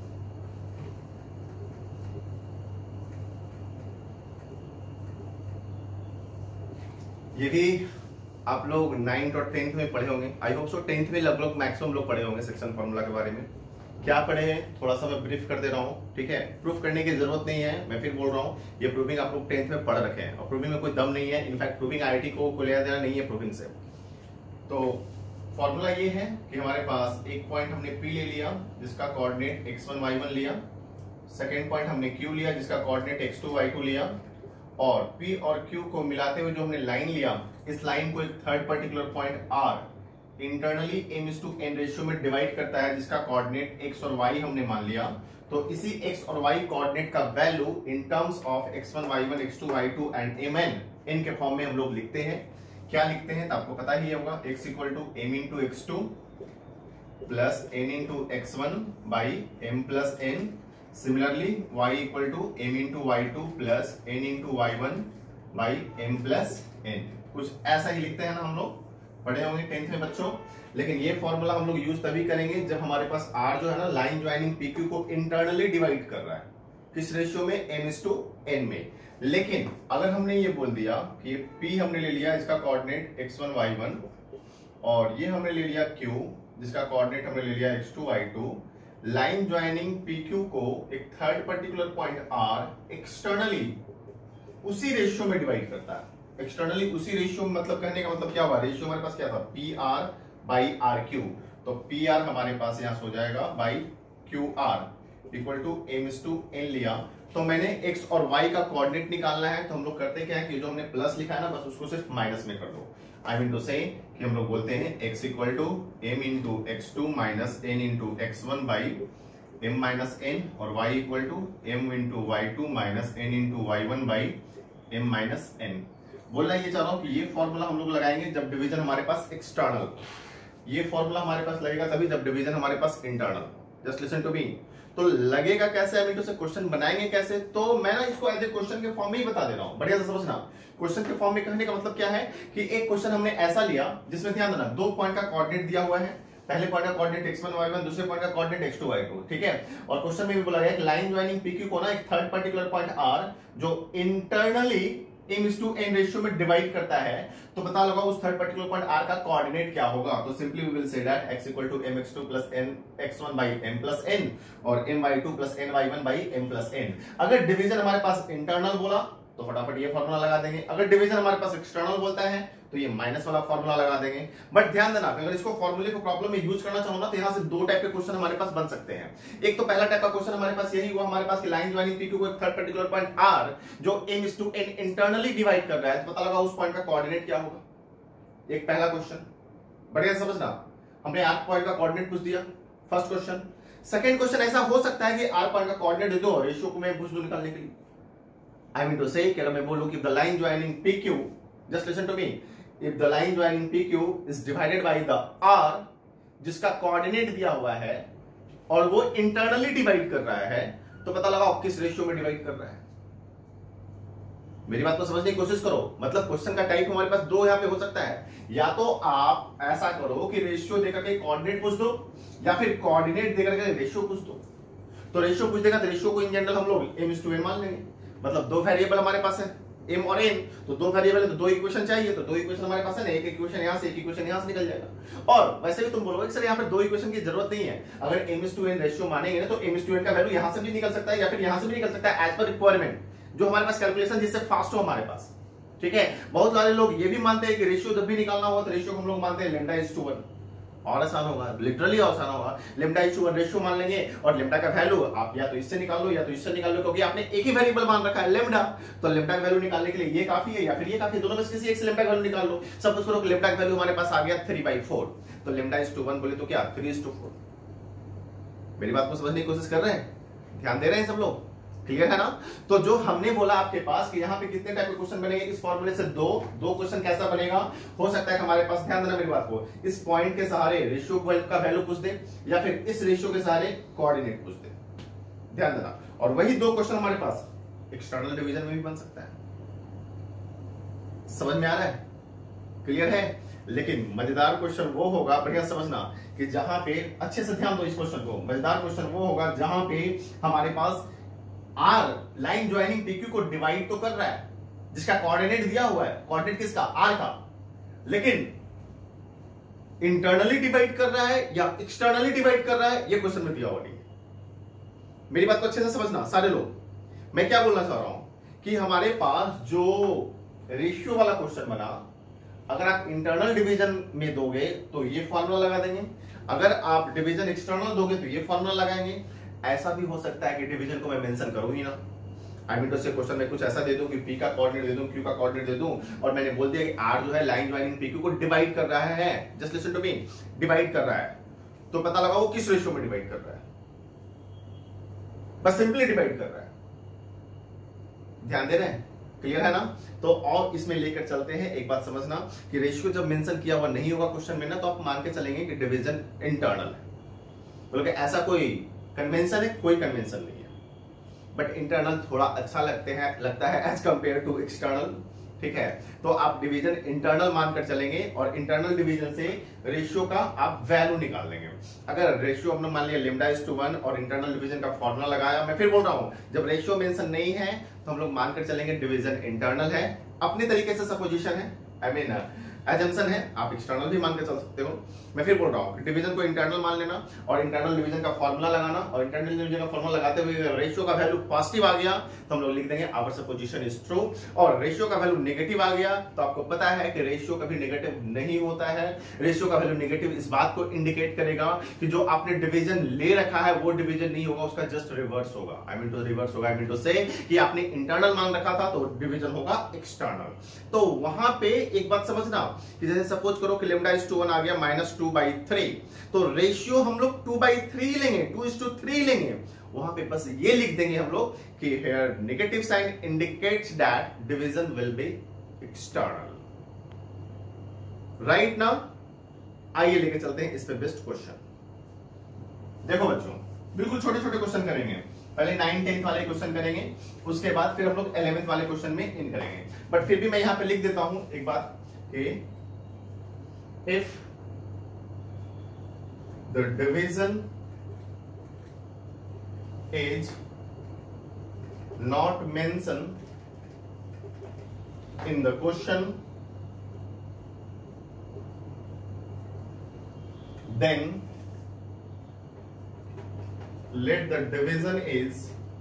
ये भी आप लोग 9th और 10th में पढ़े होंगे। आई होप सो 10th में लगभग मैक्सिमम लोग पढ़े होंगे सेक्शन फॉर्मूला के बारे में। क्या पढ़े हैं थोड़ा सा मैं ब्रीफ कर दे रहा हूँ। ठीक है, प्रूफ करने की जरूरत नहीं है, मैं फिर बोल रहा हूँ ये प्रूविंग आप लोग 10th में पढ़ रखे हैं और प्रूविंग में कोई दम नहीं है। इनफैक्ट प्रूविंग IIT को कोई लेना देना नहीं है प्रूविंग से। तो फॉर्मूला ये है कि हमारे पास एक पॉइंट हमने P ले लिया जिसका कोऑर्डिनेट x1 y1 लिया, सेकेंड पॉइंट हमने Q लिया जिसका कोऑर्डिनेट x2 y2 लिया, और P और Q को मिलाते हुए जो हमने लाइन लिया, इस लाइन को एक third particular point R internally m/n ratio में डिवाइड करता है जिसका कोऑर्डिनेट x और y हमने मान लिया। तो इसी x और y कोऑर्डिनेट का value in terms of x1 y1 x2 y2 and mn इन के फॉर्म में हम लोग लिखते हैं। क्या लिखते हैं तो आपको पता ही होगा, x equal to m into x2 plus n into x1 by m plus n। Similarly y equal to m into y2 plus n into y1 by m plus n। कुछ ऐसा ही लिखते हैं ना, हम लोग पढ़े होंगे 10th में बच्चों। लेकिन ये फॉर्मूला हम लोग यूज तभी करेंगे जब हमारे पास R जो है ना लाइन ज्वाइनिंग PQ को इंटरनली डिवाइड कर रहा है, किस रेशियो में? m/n में। लेकिन अगर हमने ये बोल दिया कि P हमने ले लिया इसका कोऑर्डिनेट x1 y1 और ये हमने ले लिया Q जिसका कोऑर्डिनेट हमने ले लिया x2 y2, line joining PQ को एक third particular point R externally उसी रेशियो में डिवाइड करता है। एक्सटर्नली उसी रेशियो में मतलब कहने का मतलब क्या हुआ? रेशियो हमारे पास क्या था? PR by RQ। तो PR हमारे पास यहां हो जाएगा by QR equal to m/n लिया। तो मैंने x और y का कोऑर्डिनेट निकालना है, तो हम लोग करते क्या है कि जो हमने प्लस लिखा है ना बस उसको सिर्फ माइनस में कर दो। आई मीन टू से कि हम लोग बोलते हैं x equal to m into x2 minus n into x1 by m minus n और y equal to m into y2 minus n into y1 by m minus n। बोलना ये चाह रहा हूं कि ये फॉर्मूला हम लोग लगाएंगे जब डिवीजन हमारे पास एक्सटर्नल, ये फॉर्मूला हमारे पास लगेगा तभी जब डिवीजन हमारे पास internal. Just listen to me. तो लगेगा कैसे? I mean to say question बनाएंगे कैसे? तो मैं ना इसको एज ए क्वेश्चन के फॉर्म में ही बता दे रहा हूं, बढ़िया से समझना। क्वेश्चन के फॉर्म में कहने का मतलब क्या है कि एक क्वेश्चन हमने ऐसा लिया जिसमें ध्यान देना दो पॉइंट का कोऑर्डिनेट दिया हुआ है, पहले पॉइंट का कोऑर्डिनेट x1 y1, दूसरे पॉइंट का कोऑर्डिनेट x2 y2। ठीक है, और क्वेश्चन में भी बोला गया कि लाइन ज्वाइनिंग PQ को ना एक थर्ड पर्टिकुलर पॉइंट R जो इंटरनली m/n रेशियो में डिवाइड करता है, तो पता लगा उस थर्ड पर्टिकुलर पॉइंट R का कोऑर्डिनेट क्या होगा। तो simply we will say that x equal to mx2 plus x1 by m plus n और my2 plus ny1 by m plus n। अगर डिवीजन हमारे पास इंटरनल बोला तो फटाफट ये फॉर्मूला लगा देंगे, अगर डिवीजन हमारे पास एक्सटर्नल बोलता है तो ये माइनस वाला फॉर्मूला लगा देंगे। बट ध्यान देना अगर इसको फॉर्मूले को प्रॉब्लम में यूज करना चाहो ना तो यहां से दो टाइप के क्वेश्चन हमारे पास बन सकते हैं। एक तो पहला टाइप का क्वेश्चन हमारे पास यही हुआ हमारे पास कि लाइन ज्वाइनिंग PQ को एक थर्ड पर्टिकुलर पॉइंट R जो m/n इंटरनली डिवाइड कर रहा है, तो पता लगा उस पॉइंट का कोऑर्डिनेट क्या होगा। एक पहला क्वेश्चन बढ़िया समझना, हमने R पॉइंट का कोऑर्डिनेट पूछ दिया, फर्स्ट क्वेश्चन। सेकंड क्वेश्चन ऐसा हो सकता है कि R पॉइंट का कोऑर्डिनेट दे दो रेशियो को मैं पूछ दूं निकालने के लिए। आई मीन टू से कि अगर मैं बोलूं कि the line joining PQ, just listen to me, if the line joining PQ is divided by the R, जिसका कोऑर्डिनेट दिया हुआ है और वो इंटरनली डिवाइड कर रहा है, तो पता लगाओ किस रेशियो में डिवाइड कर रहा है। मेरी बात को समझने की कोशिश करो। मतलब क्वेश्चन का टाइप हमारे पास दो यहां पे हो सकता है, या तो आप ऐसा करो कि रेशियो देकर के कोऑर्डिनेट पूछ दो, या फिर कोऑर्डिनेट देकर के रेशियो पूछ दो। तो रेशियो पूछ देगा तो रेशियो को इन जनरल हम लोग m/n मान लेंगे। मतलब दो वेरिएबल हमारे पास है, m और n, तो दो वेरिएबल है तो दो इक्वेशन चाहिए, तो दो इक्वेशन हमारे पास है ना, एक इक्वेशन यहां से एक इक्वेशन यहां से निकल जाएगा। और वैसे भी तुम बोलोगे सर यहाँ पे दो इक्वेशन की जरूरत नहीं है, अगर m/n रेशियो मानेंगे ना तो m/n का वैल्यू यहां से भी निकल सकता है या फिर यहां से भी निकल सकता है, एज पर रिक्वायरमेंट, जो हमारे पास कैलकुलेशन जिससे फास्ट हो हमारे पास। ठीक है, बहुत सारे लोग ये भी मानते हैं कि रेशियो जब भी निकालना होगा तो रेशियो हम लोग मानते हैं λ/1, और आसान होगा, लिटरली आसान होगा। λ/1 रेशियो मान लेंगे और λ का वैल्यू आप या तो इससे निकाल लो या तो इससे निकाल लो, क्योंकि आपने एक ही वेरिएबल मान रखा है λ, तो λ का वैल्यू निकालने के लिए ये काफी है या फिर ये काफी है, दोनों में से किसी एक से λ का वैल्यू निकाल लो। सपोज करो कि λ का वैल्यू हमारे पास आ गया 3/4, तो λ/1 बोले तो क्या 3/4। मेरी बात को समझने की कोशिश कर रहे हैं, ध्यान दे रहे हैं सब लोग, क्लियर है ना। तो जो हमने बोला आपके पास कि यहाँ पे कितने टाइप के क्वेश्चन बनेंगे, इस फॉर्मूले से दो क्वेश्चन कैसा बनेगा, हो सकता है कि हमारे पास, ध्यान देना मेरी बात को, इस पॉइंट के सहारे रेशियो का वैल्यू पूछ दे या फिर इस रेशियो के सहारे कोऑर्डिनेट पूछ दे, ध्यान देना। और वही दो क्वेश्चन हमारे पास एक्सटर्नल डिवीजन में भी बन सकता है। समझ में आ रहा है, क्लियर है। लेकिन मजेदार क्वेश्चन वो होगा, बढ़िया समझना, कि जहां पे, अच्छे से ध्यान दो इस क्वेश्चन को, मजेदार क्वेश्चन वो होगा जहां पे हमारे पास आर लाइन ज्वाइनिंग पीक्यू को डिवाइड तो कर रहा है, जिसका कोऑर्डिनेट दिया हुआ है, कोऑर्डिनेट किसका, आर का, लेकिन इंटरनली डिवाइड कर रहा है या एक्सटर्नली डिवाइड कर रहा है, ये क्वेश्चन में दिया हुआ नहीं है। मेरी बात को अच्छे से समझना सारे लोग। मैं क्या बोलना चाह रहा हूं कि हमारे पास जो रेशियो वाला क्वेश्चन बना, अगर आप इंटरनल डिवीजन में दोगे तो ये फॉर्मूला लगा देंगे, अगर आप डिवीजन एक्सटर्नल दोगे तो ये फॉर्मूला लगाएंगे। ऐसा भी हो सकता है कि डिवीजन को मैं मेंशन करूं ही ना, I mean to say question में कुछ ऐसा दे दूं कि P का कोऑर्डिनेट दे दूं, Q का कोऑर्डिनेट दे दूं, और मैंने बोल दिया कि R जो है लाइन ज्वाइनिंग PQ को डिवाइड कर रहा है, just listen to me, divide कर रहा है, तो पता लगाओ वो किस रेशियो में डिवाइड कर रहा है, बस सिंपली डिवाइड कर रहा है। ध्यान दे रहे हैं, क्लियर है ना। तो और इसमें लेकर चलते हैं, एक बात समझना कि रेशियो जब मेंशन किया हुआ नहीं होगा क्वेश्चन में ना, तो आप मान के चलेंगे कि डिवीजन इंटरनल है। बोलोगे ऐसा कोई कन्वेंशन है, कोई कन्वेंशन नहीं है, बट इंटरनल थोड़ा अच्छा लगता है एज कंपेयर टू एक्सटर्नल। ठीक है, तो आप डिवीजन इंटरनल मानकर चलेंगे और इंटरनल डिवीजन से रेशियो का आप वैल्यू निकाल लेंगे। अगर रेशियो हमने मान लिया λ/1 और इंटरनल डिवीजन का फॉर्मूला लगाया, मैं फिर बोल रहा हूं, जब रेशियो मेंशन नहीं है तो हम लोग मानकर चलेंगे डिवीजन इंटरनल है, अपने तरीके से सपोजिशन है, आई मीन एजम्पशन है, आप एक्सटर्नल भी मान के चल सकते हो। मैं फिर बोल रहा हूं, डिवीजन को इंटरनल मान लेना और इंटरनल डिवीजन का फॉर्मूला लगाना, और इंटरनल डिवीजन का फॉर्मूला लगाते हुए रेशियो का वैल्यू पॉजिटिव आ गया तो हम लोग लिख देंगे आवर सपोजिशन इज ट्रू, और रेशियो का वैल्यू नेगेटिव आ गया तो आपको पता है कि रेशियो कभी नेगेटिव नहीं होता है। रेशियो का वैल्यू नेगेटिव इस बात को इंडिकेट करेगा कि जो आपने डिवीजन ले रखा है वो डिवीजन नहीं होगा, उसका जस्ट रिवर्स होगा, आई मीन टू रिवर्स होगा, आई मीन टू से कि आपने इंटरनल मान रखा था तो डिवीजन होगा एक्सटर्नल। तो वहां पे एक बात समझना कि जैसे सपोज करो कि λ/1 आ गया -2/3, तो रेशियो हम लोग 2/3 लेंगे, 2:3 लेंगे, वहां पे बस ये लिख देंगे हम लोग कि here negative sign indicates that division will be external, right ना। आइए लेके चलते हैं इस पे बेस्ट क्वेश्चन। देखो बच्चों, बिल्कुल छोटे छोटे क्वेश्चन करेंगे, पहले 9-10 वाले क्वेश्चन करेंगे, उसके बाद फिर हम लोग 11th वाले क्वेश्चन में इन करेंगे। बट फिर भी मैं यहां पे लिख देता हूं एक बात कि if the division is not mentioned in the question, then let the division is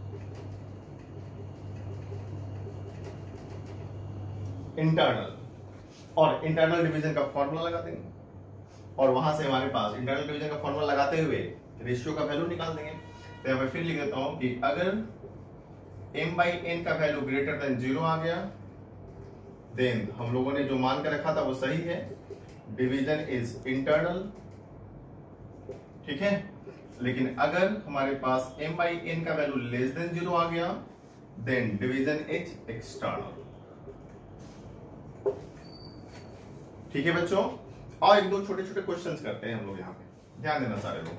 internal, और इंटरनल डिवीजन का फॉर्मूला लगा देंगे और वहां से हमारे पास इंटरनल डिवीजन का फॉर्मूला लगाते हुए रेशियो का वैल्यू निकाल देंगे। तो मैं फिर लिख देता हूं कि अगर m/n का वैल्यू ग्रेटर देन 0 आ गया, देन हम लोगों ने जो मान कर रखा था वो सही है, डिवीजन इज इंटरनल, ठीक है। लेकिन अगर हमारे पास m/n का वैल्यू लेस देन 0 आ गया, देन डिवीजन इज एक्सटर्नल। ठीक है बच्चों, और एक दो छोटे छोटे क्वेश्चंस करते हैं हम लोग यहाँ पे। ध्यान देना सारे लोग।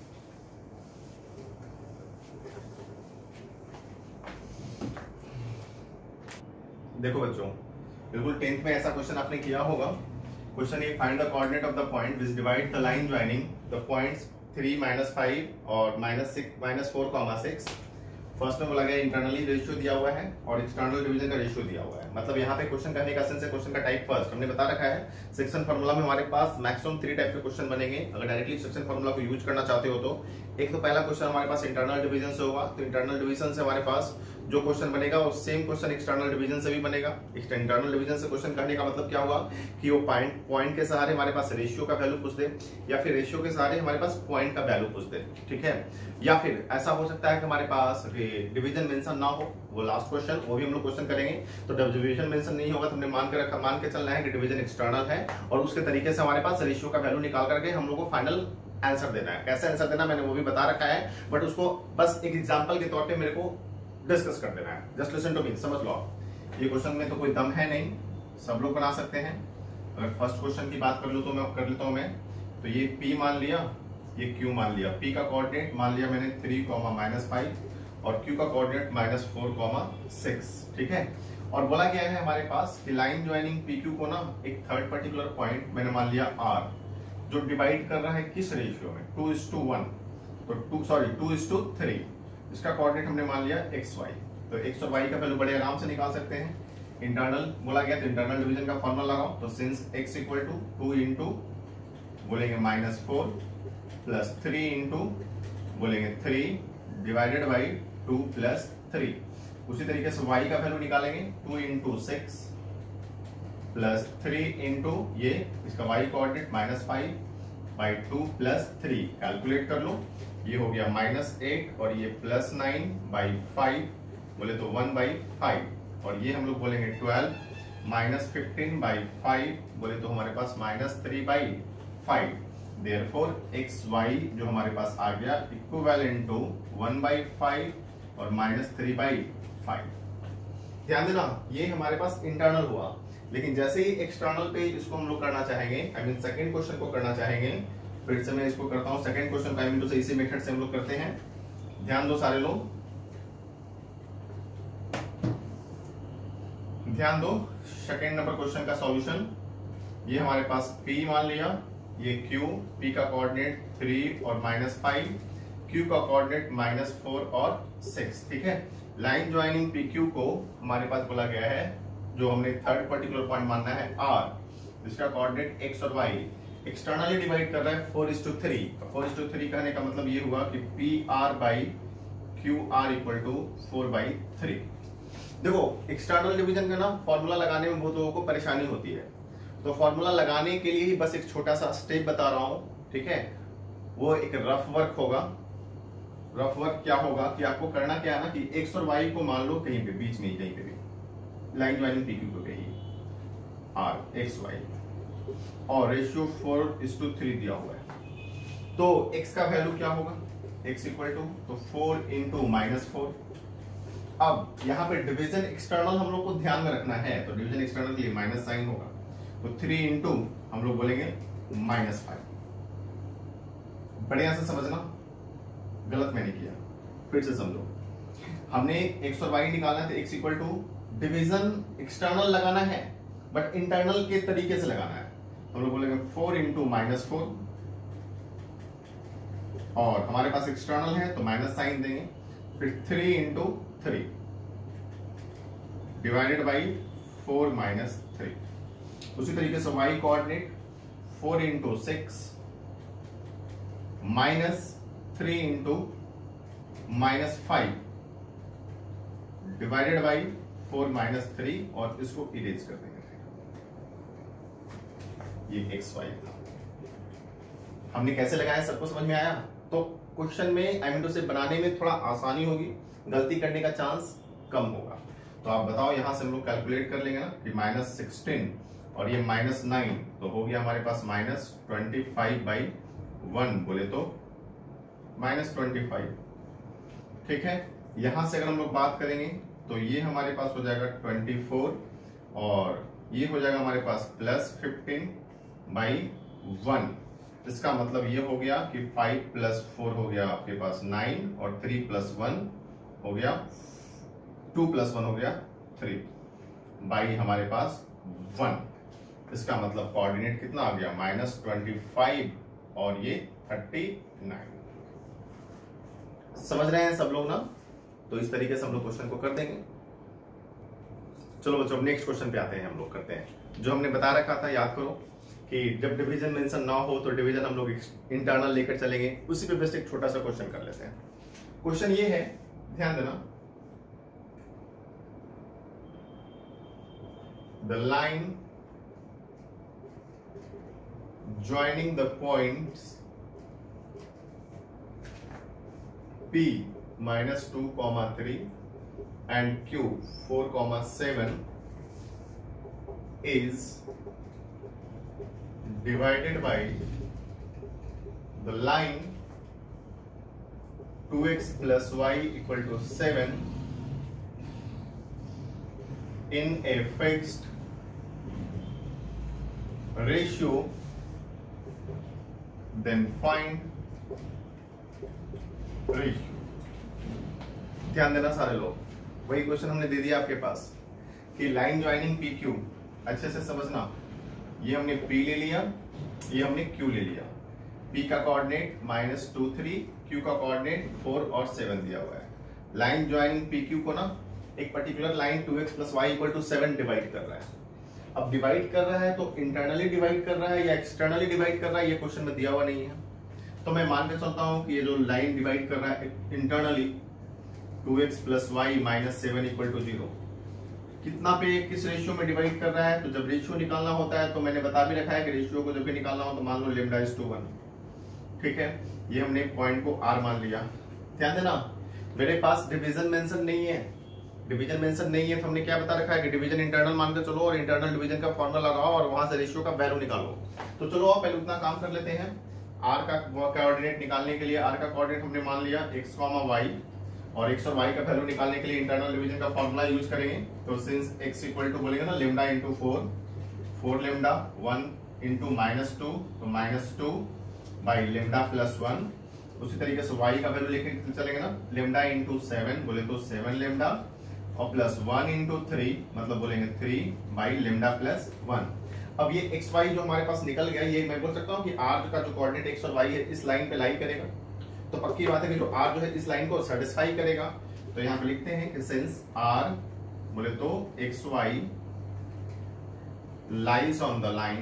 देखो बच्चों, बिल्कुल 10th में ऐसा क्वेश्चन आपने किया होगा। क्वेश्चन ये, find the coordinate of the point which divide the line joining the points 3, -5 और -4, 6। फर्स्ट में बोला गया इंटरनली रेशियो दिया हुआ है और एक्सटर्नल डिवीजन का रेशियो दिया हुआ है। मतलब यहाँ पे क्वेश्चन करने का सेंस है, क्वेश्चन का टाइप फर्स्ट हमने बता रखा है। सेक्शन फार्मूला में हमारे पास मैक्सिमम 3 टाइप के क्वेश्चन बनेंगे। अगर डायरेक्टली सेक्शन फार्मूला को यूज करना चाहते हो तो एक तो पहला क्वेश्चन हमारे पास इंटरनल डिवीजन से होगा, तो इंटरनल डिवीजन से हमारे पास जो क्वेश्चन बनेगा वो सेम क्वेश्चन एक्सटर्नल डिवीजन से भी बनेगा। इंटरनल डिवीजन से क्वेश्चन करने का मतलब क्या होगा कि वो पॉइंट के सहारे हमारे पास रेशियो का वैल्यू पूछ दे, या फिर रेशियो के सहारे हमारे पास पॉइंट का वैल्यू पूछ दे, ठीक है। या फिर ऐसा हो सकता है कि हमारे पास डिवीजन मेंशन ना हो, वो लास्ट क्वेश्चन, वो भी हम लोग क्वेश्चन करेंगे। तो जब डिवीजन मेंशन नहीं होगा तो हमने मान के चलना है कि डिवीजन एक्सटर्नल है, और उसके तरीके से हमारे पास रेशियो का वैल्यू निकाल करके हम लोग को फाइनल आंसर देना है। कैसे आंसर देना मैंने वो भी बता रखा है, बट उसको बस एक एग्जांपल के तौर पे मेरे को डिस्कस कर देना है। जस्ट लिसन टू मी, समझ लो। ये क्वेश्चन में तो कोई दम है नहीं, सब लोग बना सकते हैं। अगर फर्स्ट क्वेश्चन की बात कर लूं तो मैं कर लेता हूं मैं। तो ये P मान लिया, ये Q मान लिया। P का कोऑर्डिनेट मान लिया मैंने 3, -5 और Q का कोऑर्डिनेट -4, 6, ठीक है। और बोला गया है हमारे पास कि लाइन ज्वाइनिंग PQ को ना एक थर्ड पर्टिकुलर पॉइंट मैंने मान लिया R, जो डिवाइड कर रहा है किस रेशियो में, 2:1, तो 2:3। इसका कोऑर्डिनेट हमने मान लिया XY। तो X और Y का वैल्यू बड़े आराम से निकाल सकते हैं। इंटरनल बोला गया तो इंटरनल डिवीजन का फॉर्मूला लगाओ। तो सिंस X = 2 इंटू बोलेंगे -4 प्लस 3 इंटू बोलेंगे 3 डिवाइडेड बाई 2 प्लस 3। उसी तरीके से Y का वैल्यू निकालेंगे 2 इंटू 6 प्लस 3 इंटू ये इसका Y कोऑर्डिनेट -5/2 प्लस 3। कैलकुलेट कर लो, ये हो गया -8 और ये +9/5, बोले तो 1/5। और ये हम लोग बोलेंगे 12 -15/5, बोले तो हमारे पास -3/5। देयरफॉर XY जो हमारे पास आ गया इक्विवेलेंट टू 1/5 और -3/5। ध्यान देना, ये हमारे पास इंटरनल हुआ। लेकिन जैसे ही एक्सटर्नल पे इसको हम लोग करना चाहेंगे, आई मीन सेकंड क्वेश्चन को करना चाहेंगे, फिर से मैं इसको करता हूं सेकंड क्वेश्चन का, आई मीन इसी मेथड से हम लोग करते हैं। ध्यान दो सारे लोग, ध्यान दो। सेकंड नंबर क्वेश्चन का सॉल्यूशन, ये हमारे पास P मान लिया, ये Q, P का कोऑर्डिनेट 3 और -5, Q का कोऑर्डिनेट -4 और 6, ठीक है। लाइन ज्वाइनिंग PQ को हमारे पास बोला गया है, जो हमने थर्ड पर्टिकुलर पॉइंट मानना है R, इसका कोऑर्डिनेट X और Y एक्सटर्नली डिवाइड कर रहा है 4:3। 4:3 कहने का मतलब ये हुआ कि PR/QR = 4/3। देखो, एक्सटर्नल डिवीजन का ना फॉर्मूला लगाने में बहुत लोगों को परेशानी होती है, तो फॉर्मूला लगाने के लिए ही बस एक छोटा सा स्टेप बता रहा हूं, ठीक है। वो एक रफ वर्क होगा। रफ वर्क क्या होगा कि आपको करना क्या है ना कि X और Y को मान लो कहीं पे बीच में ही, कहीं पे भी लाइन ज्वाइनिंग PQ को कहीं R XY, और रेशियो 4:3 दिया हुआ है। तो x का वैल्यू क्या होगा, x = तो 4 इंटू -4। अब यहाँ पे डिवीजन एक्सटर्नल हम लोग को ध्यान में रखना है, तो डिवीजन एक्सटर्नल के लिए माइनस साइन होगा, तो 3 इंटू हम लोग बोलेंगे -5। बढ़िया से समझना, गलत मैंने किया, फिर से समझो। हमने x और y निकालना है, तो x = डिवीजन एक्सटर्नल लगाना है, बट इंटरनल के तरीके से लगाना है। हम लोग बोलेंगे 4 इंटू -4, और हमारे पास एक्सटर्नल है तो माइनस साइन देंगे, फिर 3 इंटू 3 डिवाइडेड बाई 4 - 3। उसी तरीके से y coordinate 4 into 6 -3 into -5 divided by 4 - 3, और इसको इरेज कर देंगे। ये XY था, हमने कैसे लगाया सबको समझ में आया। तो क्वेश्चन में आई मीन टू से बनाने में थोड़ा आसानी होगी, गलती करने का चांस कम होगा। तो आप बताओ, यहां से हम लोग कैलकुलेट कर लेंगे ना कि -16 और ये -9, तो हो गया हमारे पास -25/1, बोले तो -25, ठीक है। यहां से अगर हम लोग बात करेंगे तो ये हमारे पास हो जाएगा 24, और ये हो जाएगा हमारे पास +15/1 इसका मतलब ये हो गया कि 5 + 4 हो गया आपके पास 9 और 3 + 1 हो गया 2 + 1 हो गया 3 बाई हमारे पास 1। इसका मतलब कोऑर्डिनेट कितना आ गया -25 और ये 39। समझ रहे हैं सब लोग ना? तो इस तरीके से हम लोग क्वेश्चन को कर देंगे। चलो बच्चों अब नेक्स्ट क्वेश्चन पे आते हैं, हम लोग करते हैं जो हमने बता रखा था, याद करो कि जब डिवीजन मेंशन ना हो तो डिवीजन हम लोग इंटरनल लेकर चलेंगे। उसी पे बेस्ट एक छोटा सा क्वेश्चन कर लेते हैं। क्वेश्चन ये है, ध्यान देना, the line joining the points P -2, 3 and Q 4, 7 is divided by the line 2x + y = 7 in a fixed ratio, then find ratio। ध्यान देना सारे लोग, वही क्वेश्चन हमने दे दिया आपके पास कि लाइन ज्वाइनिंग पी क्यू, अच्छे से समझना, ये हमने P ले लिया, ये हमने Q ले लिया। P का कोऑर्डिनेट -2, 3, Q का कोऑर्डिनेट 4 और 7 दिया हुआ है। लाइन ज्वाइनिंग PQ को ना एक particular line 2x + y = 7 divide कर रहा है। अब डिवाइड कर रहा है तो इंटरनली डिवाइड कर रहा है या एक्सटर्नली डिवाइड कर रहा है, ये क्वेश्चन में दिया हुआ नहीं है। तो मैं मान के चलता हूं कि ये जो लाइन डिवाइड कर रहा है इंटरनली 2x + y - 7 = 0, कितना पे किस रेशियो में डिवाइड कर रहा है। तो जब रेशियो निकालना होता है तो मैंने बता भी रखा है कि रेशियो को जब भी निकालना हो तो मान लो λ = 1। ठीक है, ये हमने पॉइंट को r मान लिया। ध्यान देना, मेरे पास डिवीजन मेंशन नहीं है, डिवीजन मेंशन नहीं है तो हमने क्या बता रखा है कि डिवीजन इंटरनल मान के चलो और इंटरनल डिवीजन का फॉर्मूला लगाओ और वहां से रेशियो का वैल्यू निकालो। तो चलो आप पहले उतना काम कर लेते हैं। r का कोऑर्डिनेट निकालने के लिए r का कोऑर्डिनेट हमने मान लिया x, y और x और y का वैल्यू निकालने के लिए इंटरनल डिवीजन का फॉर्मूला यूज करेंगे। तो सिंस x = बोलेंगे ना λ × 4, 4 λ 1 × -2 तो -2 बाई λ + 1। उसी तरीके से y का वैल्यू लेके चलेंगे ना, λ × 7 बोले तो 7 λ और +1 × 3 मतलब बोलेंगे 3 बाई λ + 1। अब ये x y जो हमारे पास निकल गया, ये मैं बोल सकता हूँ कि r का जो कोऑर्डिनेट x और y है इस लाइन पे लाई करेगा। तो पक्की बात है कि जो r जो है इस लाइन को सेटिस्फाई करेगा। तो यहाँ पे लिखते हैं कि सिंस r बोले तो x y lies on the line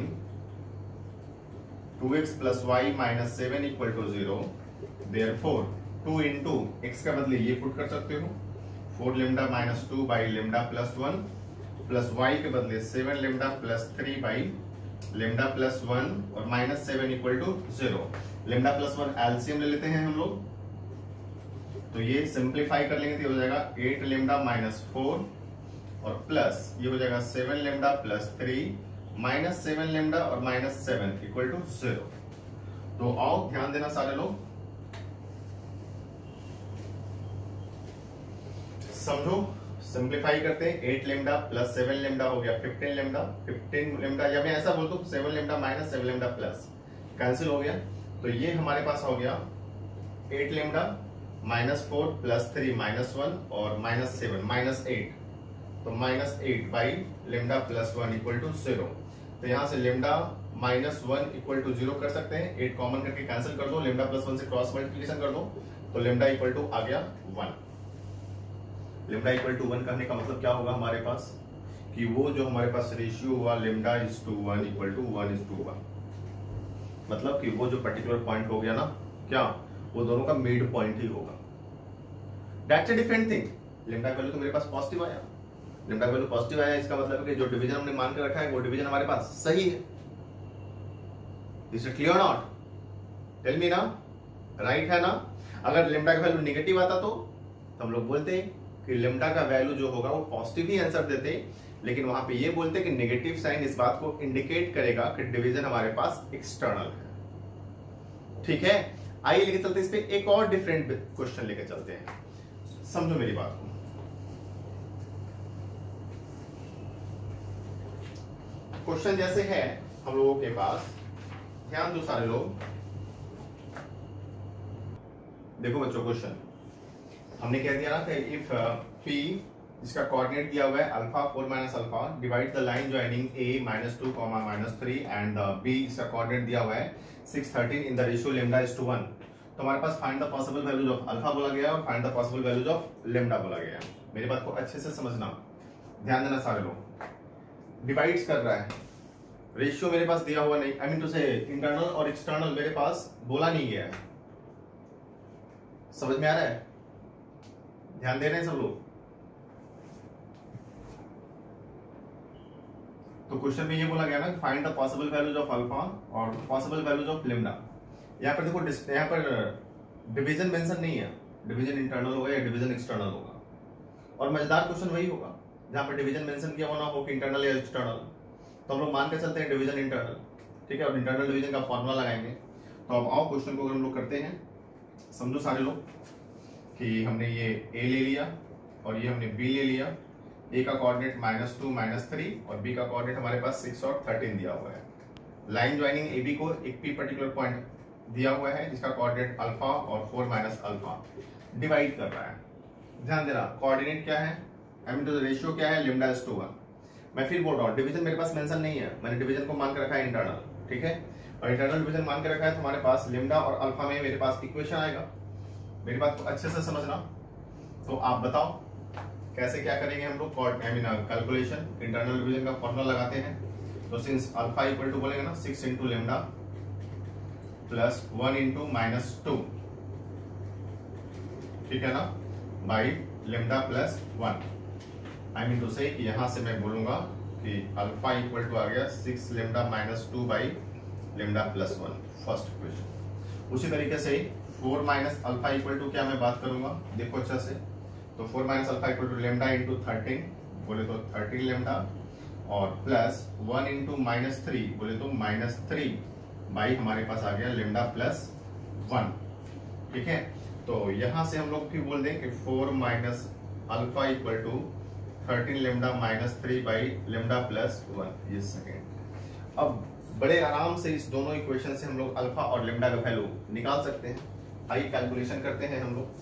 2x + y - 7 = 0, therefore 2 × x का बदले ये पुट कर सकते हो 4 λ - 2 बाई λ + 1 प्लस y के बदले 7 λ + 3 बाई λ + 1 और -7 = 0। λ + 1 एलसीएम ले लेते हैं हम लोग, तो ये सिंप्लीफाई कर लेंगे तो हो जाएगा 8 λ - 4 और प्लस ये हो जाएगा 7 λ + 3 -7 λ और -7 = 0। तो आओ ध्यान देना सारे लोग, समझो, सिंप्लीफाई करते हैं। 8 λ + 7 λ हो गया 15 λ, 15 λ या मैं ऐसा बोलता हूँ 7 λ - 7 λ प्लस कैंसिल हो गया। तो ये हमारे पास हो गया 8 λ -4 + 3 -1 और -7 -8, तो -8 बाई λ + 1 = 0। तो यहाँ से λ -1 = 0 कर सकते हैं, 8 कॉमन करके कैंसिल कर दो, λ + 1 से क्रॉस मल्टीप्लिकेशन कर दो तो λ = आ गया 1। λ = 1 करने का मतलब क्या होगा हमारे पास कि वो जो हमारे पास रेशियो हुआ λ = 1 = 1:1, मतलब कि वो जो पर्टिकुलर पॉइंट हो गया ना, क्या वो दोनों का मिड पॉइंट ही होगा। That's a different thing. λ का वैल्यू तो मेरे पास पॉजिटिव आया, λ का वैल्यू पॉजिटिव आया, इसका मतलब है कि जो डिवीजन हमने मान के रखा है वो डिवीजन हमारे पास सही है। Is it clear not? Tell me ना, राइट है ना? अगर λ का वैल्यू नेगेटिव आता तो हम लोग बोलते हैं कि λ का वैल्यू जो होगा वो पॉजिटिव ही आंसर देते, लेकिन वहां पे ये बोलते कि नेगेटिव साइन इस बात को इंडिकेट करेगा कि डिवीजन हमारे पास एक्सटर्नल है। ठीक है, आइए लेके चलते इस पे एक और डिफरेंट क्वेश्चन लेके चलते हैं, समझो मेरी बात को। क्वेश्चन जैसे है हम लोगों के पास, ध्यान दो सारे लोग, देखो बच्चों क्वेश्चन हमने कह दिया ना कि इफ पी जिसका कोऑर्डिनेट दिया हुआ है alpha 4 minus alpha divide the line joining A -2, -3 and B इसका कोऑर्डिनेट दिया हुआ है 6, 13 in the ratio lambda is two 1। तो हमारे पास find the possible values of alpha बोला गया और find the possible values of lambda बोला गया। मेरी बात को अच्छे से समझना, ध्यान देना सारे लोग। डिवाइड्स कर रहा है, रेशियो मेरे पास दिया हुआ नहीं, I mean to say internal और एक्सटर्नल मेरे पास बोला नहीं गया है। समझ में आ रहा है? ध्यान दे रहे हैं सब लोग? तो क्वेश्चन में ये बोला गया ना find the possible values of alpha और पॉसिबल वैल्यूज ऑफ लेमडा। यहाँ पर देखो, यहाँ पर डिवीजन मेंशन नहीं है, डिवीजन इंटरनल होगा या डिवीजन एक्सटर्नल होगा। और मजेदार क्वेश्चन वही होगा जहां पर डिवीजन मेंशन किया हुआ ना हो कि इंटरनल या एक्सटर्नल। तो हम लोग मान के चलते हैं डिवीजन इंटरनल, ठीक है, और इंटरनल डिवीजन का फॉर्मूला लगाएंगे। तो अब आओ क्वेश्चन को अगर हम लोग करते हैं, समझो सारे लोग कि हमने ये ए ले लिया और ये हमने बी ले लिया। ए का कोऑर्डिनेट -2, -3 और बी का कोऑर्डिनेट हमारे पास 6 और 13 दिया हुआ है। लाइन ज्वाइनिंग ए बी को एक पी पर्टिकुलर पॉइंट दिया हुआ है जिसका कोऑर्डिनेट अल्फा और 4 माइनस अल्फा डिवाइड कर रहा है। ध्यान देना, कोऑर्डिनेट क्या है, I mean to the ratio क्या है, लेमडा इज टू 1। मैं फिर बोल रहा हूँ डिवीजन मेरे पास मेंशन नहीं है, मैंने डिवीजन को मान के रखा है इंटरनल, ठीक है, और इंटरनल डिवीजन मान के रखा है तो हमारे पास लेमडा और अल्फा में मेरे पास इक्वेशन आएगा। मेरी बात को अच्छे से समझना। तो आप बताओ कैसे क्या करेंगे हम लोग, I mean calculation internal division का फॉर्मूला लगाते हैं। तो सिंस अल्फा इक्वल टू बोलेंगे ना 6 इंटू लेमडा प्लस 1 इंटू -2, ठीक है ना, by lambda plus 1। I mean to say यहां से मैं बोलूंगा कि अल्फा इक्वल टू आ गया 6 lambda -2 by lambda plus 1, first equation. उसी तरीके से 4 माइनस अल्फा इक्वल टू क्या मैं बात करूंगा, देखो अच्छा से। तो 4 minus alpha equal to lambda into 13 बोले तो 13 लेमडा और प्लस 1 इंटू -3 बोले तो -3 बाई हमारे पास आ गया लेमडा प्लस 1, ठीक है। तो यहां से हम लोग भी बोल दें कि 4 minus alpha equal to 13 lambda -3 by lambda plus 1, ये सेकेंड। अब बड़े आराम से इस दोनों इक्वेशन से हम लोग अल्फा और लेमडा का वैल्यू निकाल सकते हैं। आइए कैलकुलेशन करते हैं हम लोग।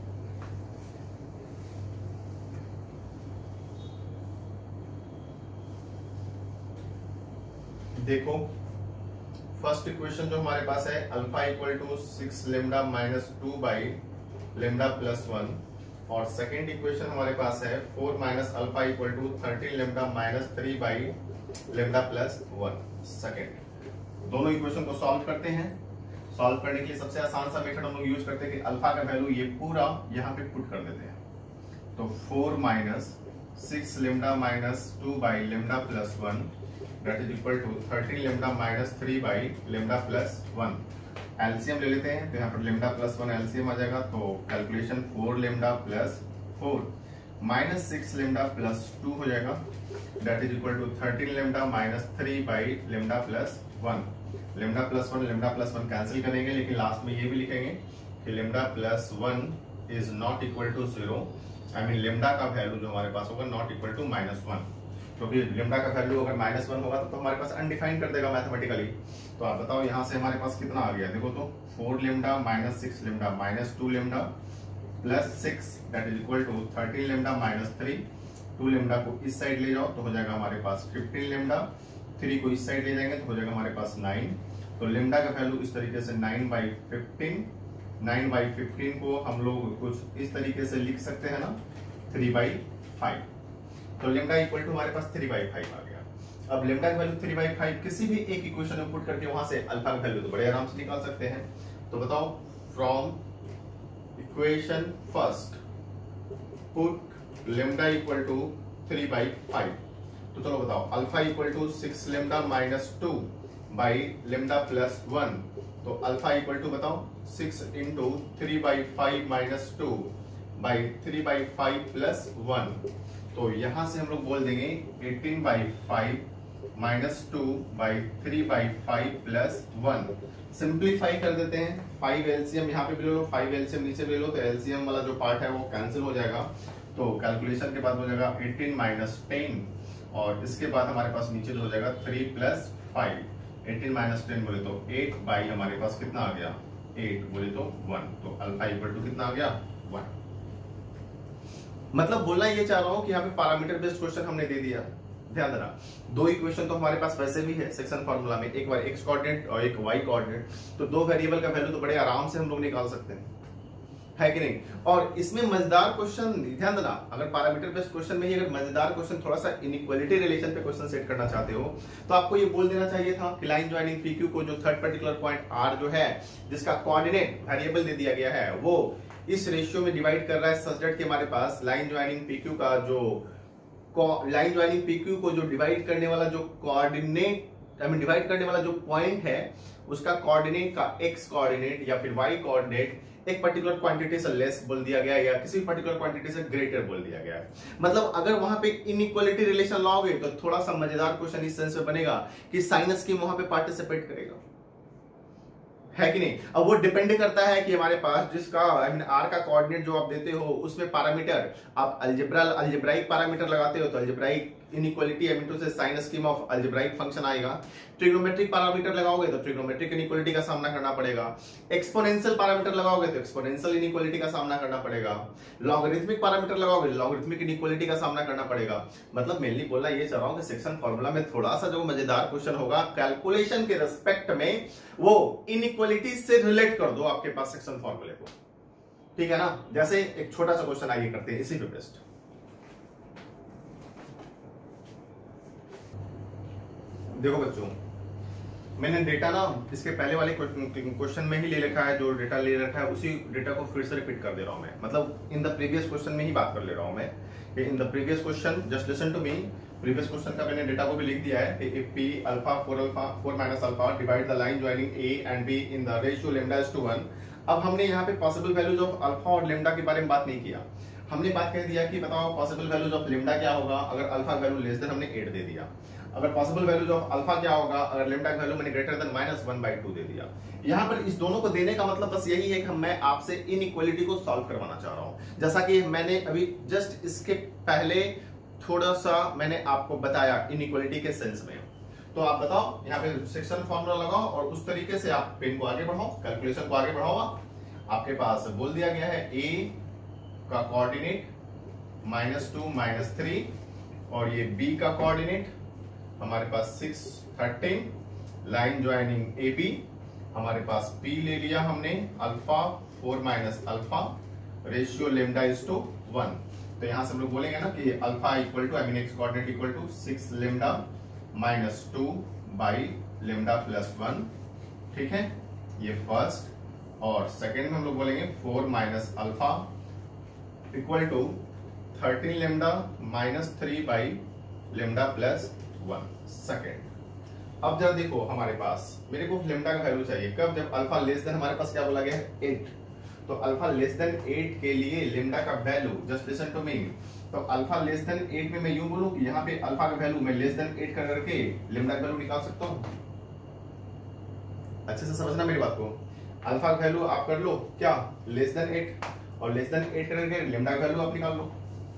देखो फर्स्ट इक्वेशन जो हमारे पास है alpha equal to 6 lambda -2 by lambda plus 1 और सेकेंड इक्वेशन हमारे पास है 4 minus alpha equal to 13 lambda -3 by lambda plus 1, second. दोनों इक्वेशन को सॉल्व करते हैं। सॉल्व करने के लिए सबसे आसान सा मेथड हम लोग यूज करते हैं कि अल्फा का वैल्यू ये पूरा यहाँ पे पुट कर देते हैं। तो 4 minus 6 lambda -2 by lambda plus 1 that is equal to 13 lambda -3 by lambda plus 1। LCM ले लेते हैं तो यहाँ पर लेमडा प्लस 1 एलसीएम आ जाएगा। तो calculation 4 lambda plus 4 minus 6 lambda plus 2 हो जाएगा that is equal to 13 lambda -3 by lambda plus 1। Lambda plus 1 cancel करेंगे लेकिन लास्ट में ये भी लिखेंगे कि lambda plus 1 is not equal to 0, I mean lambda का वैल्यू जो हमारे पास होगा नॉट इक्वल टू -1, क्योंकि लेमडा का वैल्यू अगर -1 होगा तो हमारे पास अनडिफाइंड कर देगा मैथमेटिकली। तो आप बताओ यहाँ से हमारे पास कितना आ गया, देखो तो 4 lambda -6 lambda -2 lambda plus 6 that is equal to 13 lambda -3। 2 lambda को इस साइड ले जाओ तो हो जाएगा हमारे पास 15 लेमडा, 3 को इस साइड ले जाएंगे तो हो जाएगा हमारे पास 9। तो लेमडा का वैल्यू इस तरीके से 9/15, 9/15 को हम लोग कुछ इस तरीके से लिख सकते हैं ना 3/5। तो लेमडा इक्वल टू हमारे पास 3/5 आ गया। अब लेमडा का वैल्यू 3/5 किसी भी एक इक्वेशन में पुट करके वहां से अल्फा का वैल्यू तो बड़े आराम से निकाल सकते हैं। तो बताओ from equation first put lambda equal to 3/5। तो चलो बताओ alpha equal to 6 lambda -2 by lambda plus 1। तो अल्फा इक्वल टू बताओ 6 इंटू 3/5 -2 बाई 3/5 प्लस 1। तो यहां से हम लोग बोल देंगे 18/5 -2 बाई 3/5 प्लस 1। सिंप्लीफाई कर देते हैं, 5 एलसीएम यहाँ पे भी ले लो, 5 एलसीएम नीचे भी ले लो, तो एलसीएम वाला जो पार्ट है वो कैंसिल हो जाएगा। तो कैलकुलेशन के बाद हो जाएगा 18 - 10 और इसके बाद हमारे पास नीचे जो हो जाएगा 3 + 5। 18 - 10 बोले तो 8 बाई हमारे पास कितना आ गया 8 बोले तो 1, तो अल्फा इक्वल टू कितना आ गया 1। मतलब बोलना ये चाह रहा हूं कि यहाँ पे पैरामीटर बेस्ड क्वेश्चन हमने दे दिया। ध्यान देना, दो इक्वेशन तो हमारे पास वैसे भी है सेक्शन फार्मूला में, एक बार एक्स कोऑर्डिनेट और एक वाई कोऑर्डिनेट, तो दो वेरिएबल का वैल्यू तो बड़े आराम से हम लोग निकाल सकते हैं, है कि नहीं। और इसमें मजेदार क्वेश्चन, ध्यान देना, अगर पैरामीटर बेस्ड क्वेश्चन में ही अगर मजेदार क्वेश्चन थोड़ा सा इनइक्वालिटी रिलेशन पे क्वेश्चन सेट करना चाहते हो तो आपको ये बोल देना चाहिए था कि लाइन ज्वाइनिंग पी क्यू को जो थर्ड पर्टिकुलर पॉइंट आर जो है जिसका कोऑर्डिनेट वेरिएबल दे दिया गया है वो इस रेशियो में डिवाइड कर रहा है सच दैट कि हमारे पास लाइन ज्वाइनिंग पी क्यू का जो लाइन ज्वाइनिंग पी क्यू को जो डिवाइड करने वाला जो कोऑर्डिनेट डिवाइड करने वाला जो पॉइंट है उसका कोऑर्डिनेट का एक्स कोऑर्डिनेट या फिर वाई कोऑर्डिनेट एक पर्टिकुलर क्वांटिटी से लेस बोल दिया गया या किसी पर्टिकुलर क्वांटिटी से ग्रेटर बोल दिया गया है। मतलब अगर वहां पे इनइक्वालिटी रिलेशन लाओगे तो थोड़ा सा मजेदार क्वेश्चन इस सेंस में बनेगा कि साइनस की वहां पे पार्टिसिपेट करेगा, है कि नहीं। अब वो डिपेंड करता है कि हमारे पास जिसका आर का कोऑर्डिनेट जो आप देते हो उसमें पैरामीटर आप अलजेब्राइक पैरामीटर लगाते हो तो अलजेब्राइक इनइक्वालिटी से sign scheme of algebraic function आएगा। ट्रिग्नोमेट्रिक पैरामीटर लगाओगे तो ट्रिग्नोमेट्रिक इनइक्वालिटी का सामना करना पड़ेगा। एक्सपोनेंशियल पैरामीटर लगाओगे तो एक्सपोनेंशियल इनइक्वालिटी का सामना करना पड़ेगा। लॉगरिथमिक पैरामीटर लगाओगे तो लॉगरिथमिक इनइक्वालिटी का सामना करना पड़ेगा। मतलब मेनली बोलना ये चाह रहा हूं कि सेक्शन फॉर्मूला में थोड़ा सा जो मजेदार क्वेश्चन होगा कैलकुलेशन के रिस्पेक्ट में वो इनइक्वालिटी से रिलेट कर दो आपके पास सेक्शन फॉर्मूले को, ठीक है ना। जैसे एक छोटा सा क्वेश्चन आइए करते हैं इसी पे बेस्ड। देखो बच्चों, मैंने डेटा ना इसके पहले वाले क्वेश्चन में ही ले रखा है, जो डेटा ले रखा है उसी डेटा को फिर से रिपीट कर दे रहा हूं मैं। मतलब इन द प्रीवियस क्वेश्चन में ही बात कर ले रहा हूं मैं। In the previous question just listen to me, previous question का मैंने डेटा को भी लिख दिया है कि if p alpha 4 minus alpha divide the line joining a and b in the ratio lambda is two 1। अब हमने यहाँ पे पॉसिबल वैल्यूज ऑफ अल्फा और लैम्डा के बारे में बात नहीं किया, हमने बात कह दिया कि बताओ पॉसिबल वैल्यूज ऑफ लैम्डा क्या होगा अगर अल्फा वैल्यू लेस देन हमने 8 दे दिया, अगर पॉसिबल वैल्यूज ऑफ अल्फा क्या होगा अगर लैम्डा की वैल्यू मैंने ग्रेटर देन -1/2 दे दिया। यहाँ पर इस दोनों को देने का मतलब बस यही है कि मैं आपसे इनइक्वालिटी को सॉल्व करवाना चाह रहा हूं। जैसा कि मैंने अभी जस्ट इसके पहले थोड़ा सा मैंने आपको बताया इनइक्वालिटी के सेंस में। तो आप बताओ, यहाँ पे सेक्शन फॉर्मूला लगाओ और उस तरीके से आप पेन को आगे बढ़ाओ, कैलकुलेशन को आगे बढ़ाओ। आपके पास बोल दिया गया है a का कोऑर्डिनेट -2 -3 और ये b का कोऑर्डिनेट हमारे पास 6 13, लाइन ज्वाइनिंग ए बी हमारे पास p ले लिया हमने alpha 4 minus alpha ratio lambda is two 1। तो यहां से हम लोग बोलेंगे ना कि alpha equal to x coordinate equal to 6 lambda -2 by lambda plus 1, ठीक है, ये फर्स्ट। और सेकेंड में हम लोग बोलेंगे 4 minus alpha equal to 13 lambda -3 by lambda plus 1 second. अब जब देखो हमारे पास मेरे को लैम्डा का वैल्यू चाहिए कब, जब अल्फा लेस देन हमारे पास क्या बोला गया है 8। तो अल्फा लेस देन 8 के लिए लैम्डा का value just listen to me, तो अल्फा लेस देन 8 में मैं यूं बोलूं कि यहाँ पे अल्फा का वैल्यू मैं लेस देन 8 कर करके लैम्डा का वैल्यू निकाल सकता हूं। अच्छे से समझना मेरी बात को, अल्फा का वैल्यू आप कर लो क्या लेस देन 8 और लेस देन 8 करके लैम्डा का वैल्यू आप निकाल लो।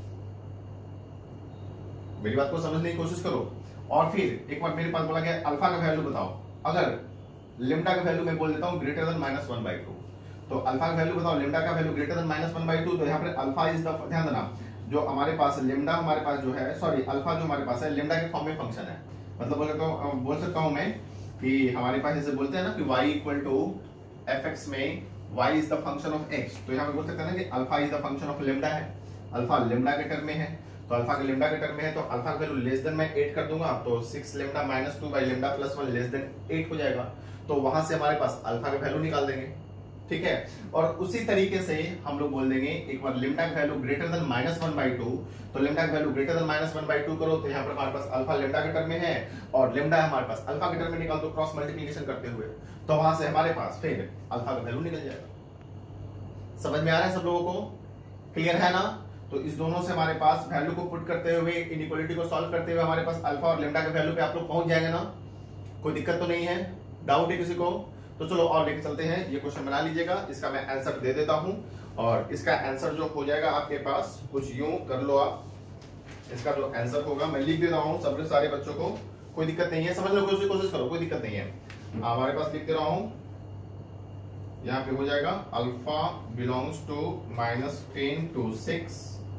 मेरी बात को समझने की कोशिश करो। और फिर एक बार मेरे पास बोला गया अल्फा का वैल्यू बताओ, अगर लैम्डा का वैल्यू मैं बोल देता हूं ग्रेटर देन -1/2, तो अल्फा का वैल्यू बताओ लैम्डा का वैल्यू ग्रेटर देन -1/2। तो यहाँ पर अल्फा इज द, ध्यान देना, जो हमारे पास लैम्डा हमारे पास जो है, सॉरी अल्फा जो हमारे पास है लैम्डा के फॉर्म में फंक्शन है। मतलब बोल सकता हूं मैं कि हमारे पास जैसे बोलते हैं ना कि y इक्वल टू fx में y is the function of x, तो यहाँ पे बोल सकते हैं ना कि alpha is the function of lambda है, अल्फा लैम्डा के टर्म में है। तो अल्फा के लैम्डा के टर्म में है तो अल्फा का वैल्यू लेस देन मैं 8 कर दूंगा तो 6 lambda -2 by lambda plus 1 less than 8 हो जाएगा। तो वहां से हमारे पास अल्फा का वैल्यू निकाल देंगे, ठीक है। और उसी तरीके से हम लोग बोल देंगे एक बार लैम्डा का वैल्यू ग्रेटर देन -1/2, तो लैम्डा का वैल्यू ग्रेटर देन -1/2 करो तो यहाँ पर हमारे पास अल्फा लैम्डा के टर्म में है और लैम्डा हमारे पास अल्फा के टर्म में निकाल दो क्रॉस मल्टीप्लिकेशन करते हुए, तो वहां से हमारे पास फिर अल्फा का वैल्यू निकल जाएगा। समझ में आ रहा है सब लोगों को, क्लियर है ना। तो इस दोनों से हमारे पास वैल्यू को पुट करते हुए इनइक्वालिटी को सॉल्व करते हुए हमारे पास अल्फा और लैम्डा के वैल्यू पे आप लोग पहुंच जाएंगे ना, कोई दिक्कत तो नहीं है, डाउट है किसी को। तो चलो और लेके चलते हैं, ये क्वेश्चन बना लीजिएगा, इसका मैं आंसर दे देता हूं और इसका आंसर जो हो जाएगा आपके पास कुछ यूं कर लो आप, इसका जो आंसर होगा मैं लिख दे रहा हूं सब सारे बच्चों को, कोई दिक्कत नहीं है, समझ लो कोशिश करो, कोई दिक्कत नहीं है। हमारे पास लिख दे रहा हूं यहाँ पे हो जाएगा अल्फा बिलोंग्स टू -10 to 6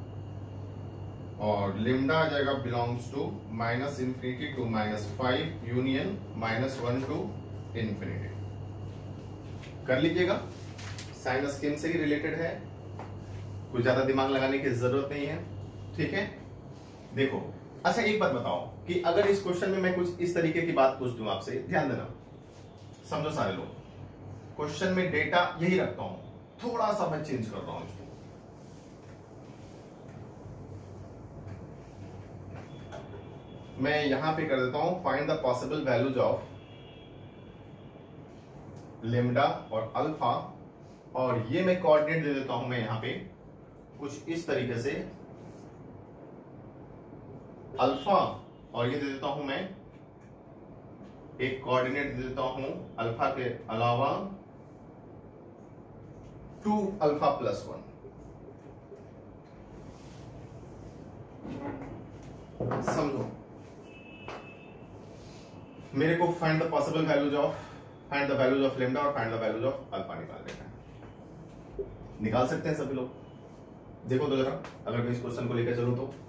और लिम्डा आ जाएगा belongs to -∞ to -5 union -1 to infinity. कर लीजिएगा, साइन स्कीम से ही रिलेटेड है, कुछ ज्यादा दिमाग लगाने की जरूरत नहीं है। ठीक है, देखो अच्छा एक बात बताओ कि अगर इस क्वेश्चन में मैं कुछ इस तरीके की बात पूछ दूं आपसे, ध्यान देना, समझो सारे लोग, क्वेश्चन में डेटा यही रखता हूं, थोड़ा सा मैं चेंज कर रहा हूं इसको, मैं यहां पे कर देता हूं find the possible values of lambda और अल्फा, और ये मैं कोऑर्डिनेट दे देता हूं मैं यहां पे कुछ इस तरीके से अल्फा, और ये दे देता हूं मैं एक कोऑर्डिनेट दे देता हूं अल्फा के अलावा 2 अल्फा + 1। समझो, मेरे को find the possible values of lambda और find the values of alpha निकाल देना है। निकाल सकते हैं सभी लोग, देखो तो जरा, अगर मैं इस क्वेश्चन को लेकर चलूं तो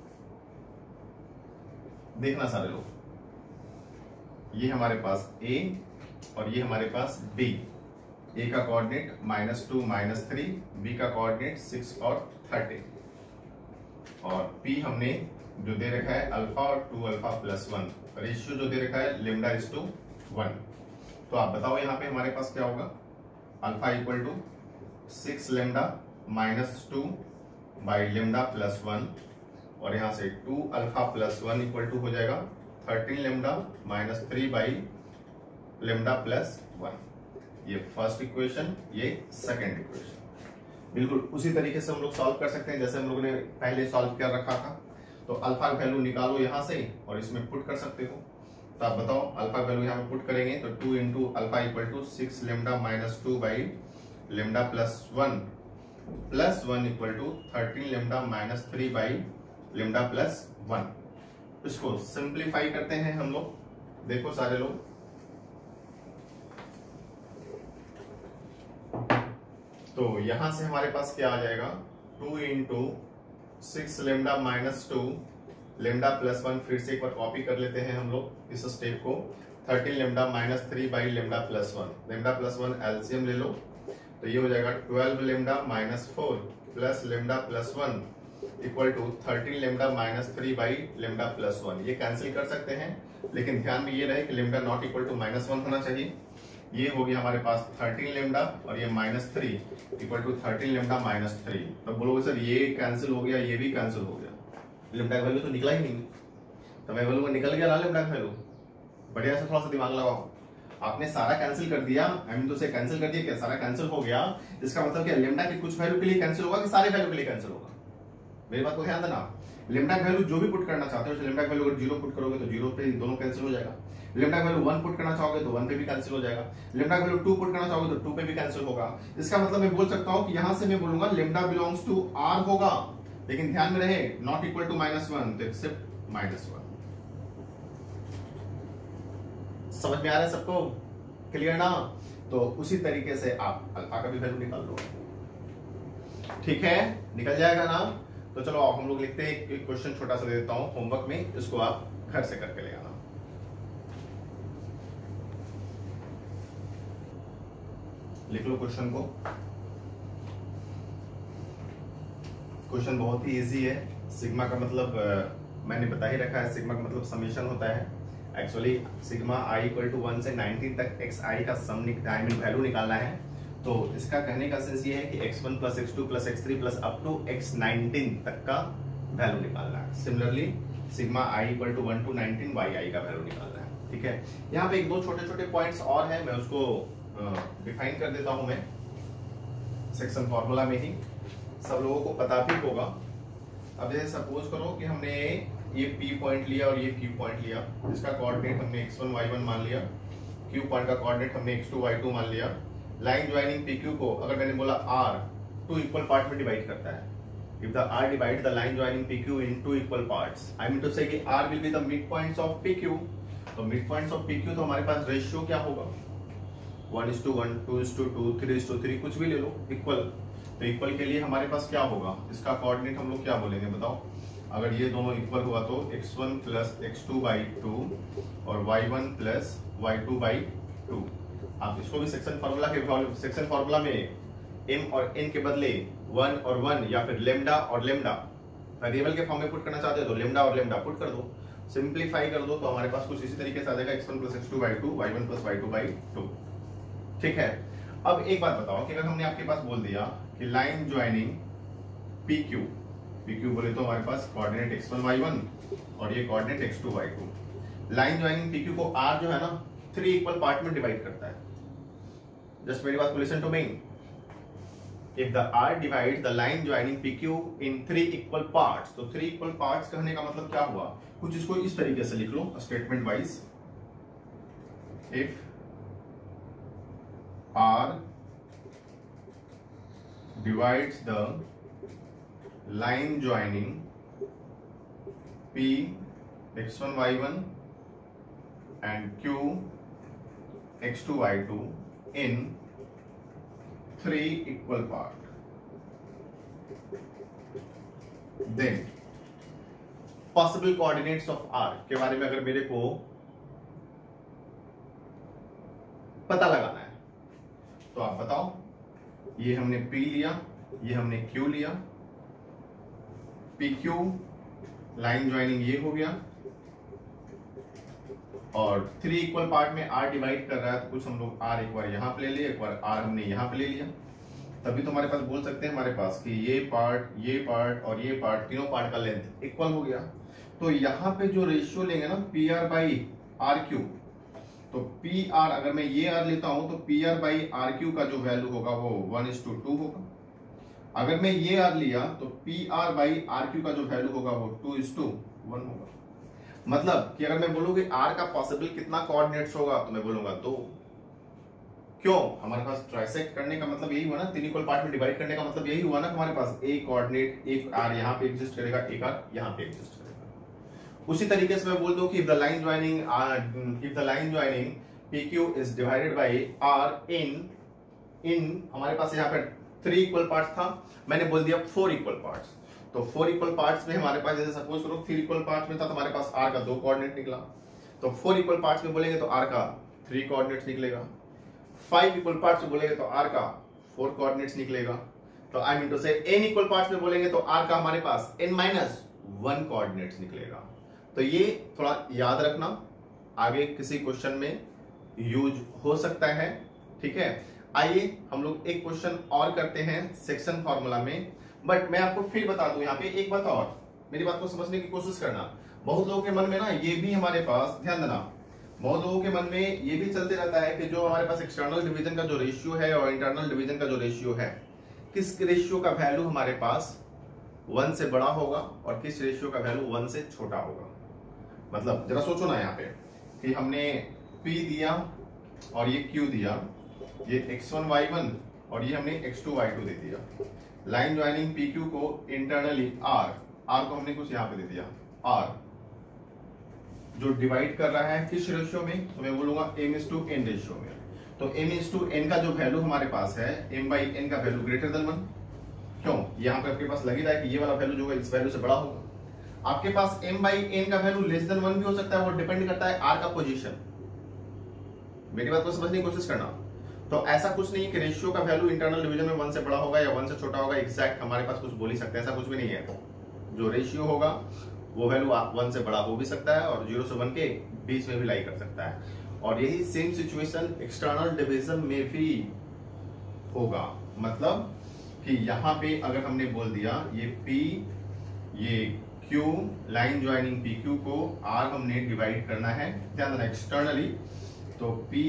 देखना सारे लोग, ये हमारे पास A और ये हमारे पास B, A का कोऑर्डिनेट -2 -3, B का कोऑर्डिनेट 6 और 30, और P हमने जो दे रखा है अल्फा और 2 अल्फा + 1, रेशियो जो दे रखा है लेम्डा इज टू 1। तो आप बताओ यहाँ पे हमारे पास क्या होगा, अल्फा = 6 लेम्डा -2 बाई लेम्डा + 1, और यहां से 2 अल्फा + 1 = हो जाएगा 13 लेम्डा -3 बाई लेम्डा + 1। ये फर्स्ट इक्वेशन, ये सेकंड इक्वेशन। बिल्कुल उसी तरीके से हम लोग सॉल्व कर सकते हैं जैसे हम लोगों ने पहले सॉल्व कर रखा था। तो अल्फा का वैल्यू निकालो यहां से और इसमें पुट कर सकते हो। तो आप बताओ अल्फा वैल्यू यहाँ पे पुट करेंगे तो 2 × alpha = 6 lambda -2 by lambda + 1 + 1 = 13 lambda -3 by lambda + 1। इसको सिंप्लीफाई करते हैं हम लोग, देखो सारे लोग, तो यहां से हमारे पास क्या आ जाएगा, 2 × 6 लेम्डा -2 लेम्डा + 1, फिर से एक बार कॉपी कर लेते हैं हम लोग इस स्टेप को, 13 lambda -3 by lambda + 1, lambda + 1 LCM ले लो, तो ये हो जाएगा 12 lambda -4 plus lambda + 1 = 13 lambda -3 by lambda + 1। ये कैंसिल कर सकते हैं, लेकिन ध्यान में ये रहे कि लेम्डा नॉट इक्वल टू -1 होना चाहिए। ये हो गया हमारे पास 13 लेम्डा और ये -3 = 13 लेम्डा -3। तो बोलोगे सर ये कैंसिल हो गया, ये भी कैंसिल हो गया, लेम्डा का वैल्यू तो निकला ही नहीं। तो मैं वैल्यू निकल गया ना लेम्डा का वैल्यू, बढ़िया से थोड़ा सा दिमाग लगाओ। आपने सारा कैंसिल कर दिया, तो से कैंसिल कर दिया, क्या सारा कैंसिल हो गया, इसका मतलब क्या लेम्डा के कुछ वैल्यू के लिए कैंसिल होगा कि सारे वैल्यू के लिए कैंसिल होगा? मेरी बात को ध्यान देना, लेम्डा का वैल्यू जो भी पुट करना चाहते हो, लेम्डा का वैल्यू अगर 0 पुट करोगे तो 0 पे दोनों कैंसिल हो जाएगा, लेम्डा का वैल्यू 1 पुट करना चाहोगे तो 1 पे भी कैंसिल हो जाएगा, लेम्डा का वैल्यू 2 पुट करना चाहोगे तो 2 पे भी कैंसिल होगा। इसका मतलब मैं बोल सकता हूं कि यहां से मैं बोलूंगा लेम्डा बिलोंग्स टू R होगा, लेकिन ध्यान में रहे नॉट इक्वल टू -1, तो एक्सेप्ट -1। समझ में आ रहा है सबको, क्लियर ना? तो उसी तरीके से आप अल्फा का भी वैल्यू निकाल लो, ठीक है, निकल जाएगा ना? तो चलो हम लोग लिखते हैं, एक क्वेश्चन छोटा सा दे देता हूं होमवर्क में, इसको आप घर से करके ले आना। लिख लो क्वेश्चन को, क्वेश्चन बहुत ही इजी है। सिग्मा का मतलब मैंने बता ही रखा है, सिग्मा का मतलब समेशन होता है। एक्चुअली सिग्मा i = 1 से 19 तक xi का सम वैल्यू निकालना है। तो इसका कहने का सेंस ये है कि x1 + x2 + x3 + up to x19 तक का वैल्यू निकालना है। Similarly sigma i = 1 to 19 yi का वैल्यू निकालना है, ठीक है। यहाँ पे एक दो छोटे छोटे पॉइंट्स और हैं, मैं उसको डिफाइन कर देता हूं, मैं सेक्शन फॉर्मूला में ही, सब लोगों को पता भी होगा। अब जैसे सपोज करो कि हमने ये P पॉइंट लिया और ये Q पॉइंट लिया, इसका कोऑर्डिनेट हमने x1 y1 मान लिया, Q पॉइंट का कोऑर्डिनेट हमने x2 y2 मान लिया। लाइन ज्वाइनिंग PQ को अगर मैंने बोला R 2 इक्वल पार्ट में डिवाइड करता है, if the R divide the line joining PQ in 2 equal parts, I mean to say कि R will be the midpoints of PQ। तो midpoints of PQ तो हमारे पास रेशियो क्या होगा, 1:1, 2:2, 3:3, कुछ भी ले लो, इक्वल। तो इक्वल के लिए हमारे पास क्या होगा, इसका कोऑर्डिनेट हम लोग क्या बोलेंगे बताओ। अगर ये दोनों इक्वल हुआ तो x1 प्लस x2/2 और y1 प्लस y2/2। आप इसको भी सेक्शन फार्मूला में m और n के बदले 1 और 1 या फिर लेमडा और लेमडा वेरिएबल के फॉर्म में पुट करना चाहते हो तो लेमडा और लेमडा पुट कर दो, सिंप्लीफाई कर दो, तो हमारे पास कुछ इसी तरीके से आ जाएगा x1 plus x2/2, y1 plus y2/2। ठीक है। अब एक बात बताओ कि अगर हमने आपके पास बोल दिया कि लाइन ज्वाइनिंग PQ बोले तो हमारे पास कोऑर्डिनेट x1 y1 और ये coordinate x2 y2। Line joining PQ को R जो है ना 3 इक्वल पार्ट में डिवाइड करता है। जस्ट मेरी बात को listen to me. If the R divides the line joining PQ in 3 equal parts, तो 3 equal parts कहने का मतलब क्या हुआ, कुछ इसको इस तरीके से लिख लो statement wise. If R divides the line joining P x1 y1 and Q x2 y2 in 3 equal part, then possible coordinates of R के बारे में अगर मेरे को पता लगाना है तो आप बताओ। ये हमने P लिया, ये हमने Q लिया, PQ लाइन ज्वाइनिंग ये हो गया और 3 इक्वल पार्ट में R डिवाइड कर रहा है तो कुछ हम लोग R एक बार यहां पे ले लिए, एक बार R हमने यहां पे ले लिया, तभी तो हमारे पास बोल सकते हैं हमारे पास कि ये पार्ट और ये पार्ट तीनों पार्ट का लेंथ इक्वल हो गया। तो यहाँ पे जो रेशियो लेंगे ना PR/RQ, तो PR अगर मैं ये R लेता हूं तो PR/RQ का जो वैल्यू होगा वो 1:2 होगा। अगर मैं ये R लिया तो PR/RQ का जो वैल्यू होगा वो 2:1 होगा। मतलब कि अगर मैं बोलूंगी R का पॉसिबल कितना कोऑर्डिनेट्स होगा तो मैं बोलूंगा 2। क्यों, हमारे पास ट्राइसेक्ट करने का मतलब यही हुआ ना, 3 इक्वल पार्ट में डिवाइड करने का मतलब यही हुआ ना, हमारे पास एक कोऑर्डिनेट एक R यहाँ पे एग्जिस्ट करेगा, एक R यहाँ पे एग्जिस्ट करेगा। उसी तरीके से मैं बोल दूं कि if the line joining PQ is divided by R in हमारे पास यहाँ पे 3 इक्वल पार्ट्स था, मैंने बोल दिया 4 इक्वल पार्ट्स। तो 4 इक्वल पार्ट्स में हमारे पास जैसे सपोज करो 3 इक्वल पार्ट्स में था तो हमारे पास R का 2 कोऑर्डिनेट निकला, तो 4 इक्वल पार्ट्स में बोलेंगे तो R का 3 कोऑर्डिनेट्स निकलेगा। 5 इक्वल पार्ट्स में बोलेंगे तो R का 4 कोऑर्डिनेट्स निकलेगा। तो I mean to say n इक्वल पार्ट्स में बोलेंगे तो R का हमारे पास n-1 कोऑर्डिनेट्स निकलेगा। तो ये थोड़ा याद रखना, आगे किसी क्वेश्चन में यूज हो सकता है। ठीक है, आइए हम लोग एक क्वेश्चन और करते हैं सेक्शन फॉर्मूला में। बट मैं आपको फिर बता दूं यहाँ पे एक बात और, मेरी बात को समझने की कोशिश करना। बहुत लोगों के मन में ना ये भी हमारे पास ध्यान देना, बहुत लोगों के मन में ये भी चलते रहता है कि जो हमारे पास एक्सटर्नल डिवीजन का जो रेशियो है और इंटरनल डिवीजन का जो रेशियो है, किस रेशियो का वैल्यू हमारे पास 1 से बड़ा होगा और किस रेशियो का वैल्यू 1 से छोटा होगा। मतलब जरा सोचो ना यहाँ पे कि हमने P दिया और ये Q दिया, ये x1 y1 और ये हमने x2 y2 दे दिया। लाइन ज्वाइनिंग PQ को इंटरनली R को हमने कुछ यहाँ पे दे दिया R, जो डिवाइड कर रहा है किस रेशियो में, तो मैं बोलूंगा m/n रेशियो में। तो m/n का जो वैल्यू हमारे पास है m/n का वैल्यू ग्रेटर देन 1। क्यों, यहाँ पे आपके पास लग ही रहा है कि ये वाला वैल्यू जो है इस वैल्यू से बड़ा होगा। आपके पास m/n का वैल्यू लेस देन 1 भी हो सकता है, वो डिपेंड करता है R का पोजीशन। मेरी बात को समझने की कोशिश करना। तो ऐसा कुछ नहीं है कि रेशियो का वैल्यू इंटरनल डिवीजन में 1 से बड़ा होगा या 1 से छोटा होगा, एग्जैक्ट हमारे पास कुछ बोल ही सकते हैं, ऐसा कुछ भी नहीं है। जो रेशियो होगा वो वैल्यू 1 से बड़ा हो भी सकता है और 0 से 1 के बीच में भी लाई कर सकता है। और यही सेम सिचुएशन एक्सटर्नल डिवीजन में भी होगा। मतलब कि यहाँ पे अगर हमने बोल दिया ये P ये Q, लाइन ज्वाइनिंग PQ को R हमने डिवाइड करना है, ध्यान देना एक्सटर्नली, तो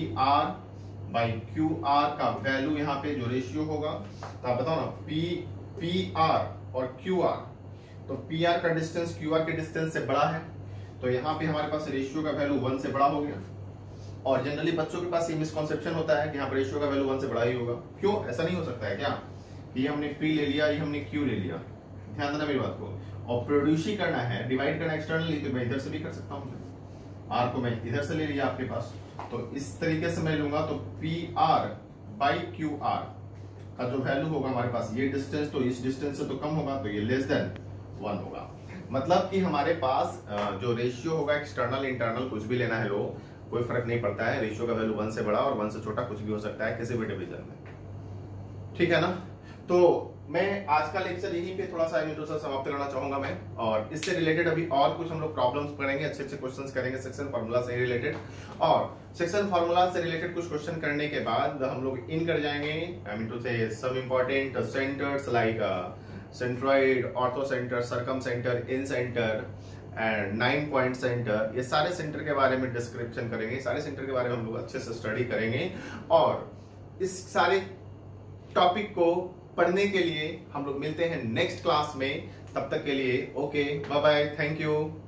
PR/QR का वैल्यू यहाँ पे जो रेशियो होगा, तो आप बताओ ना PR और QR, तो PR का डिस्टेंस QR के डिस्टेंस से बड़ा है, तो यहाँ पे हमारे पास रेशियो का वैल्यू 1 से बड़ा हो गया। और जनरली बच्चों के पास ये मिसकॉन्सेप्शन होता है कि यहाँ पर रेशियो का वैल्यू 1 से बड़ा ही होगा। क्यों, ऐसा नहीं हो सकता है क्या, ये हमने P ले लिया, ये हमने Q ले लिया, ध्यान देना मेरी बात को, और प्रोड्यूस ही करना है, डिवाइड करना एक्सटर्नली, तो मैं इधर से भी कर सकता हूँ। आर को मैं इधर से ले लिया आपके पास, तो इस तरीके से मैं लूंगा तो P R by Q R का जो वैल्यू होगा हमारे पास, ये डिस्टेंस तो इस डिस्टेंस से तो कम होगा, तो ये लेस देन 1 होगा। मतलब कि हमारे पास जो रेशियो होगा एक्सटर्नल इंटरनल कुछ भी लेना है लो, कोई फर्क नहीं पड़ता है, रेशियो का वैल्यू 1 से बड़ा और 1 से छोटा कुछ भी हो सकता है किसी भी डिवीजन में, ठीक है ना। तो मैं आज का लेक्चर यहीं पे थोड़ा सा समाप्त करना चाहूंगा मैं, और इससे रिलेटेड अभी और कुछ हम लोग प्रॉब्लम्स पढ़ेंगे, अच्छे अच्छे क्वेश्चंस करेंगे सेक्शन फार्मूला से रिलेटेड, और सेक्शन फार्मूला से रिलेटेड कुछ क्वेश्चन करने के बाद हम लोग इन कर जाएंगे आई mean to say some important centres like centroid, orthocentre, circumcentre, incentre and 9 point centre, ये सारे सेंटर के बारे में डिस्क्रिप्शन करेंगे, सारे सेंटर के बारे में हम लोग अच्छे से स्टडी करेंगे, और इस सारे टॉपिक को पढ़ने के लिए हम लोग मिलते हैं नेक्स्ट क्लास में। तब तक के लिए okay, bye bye, thank you.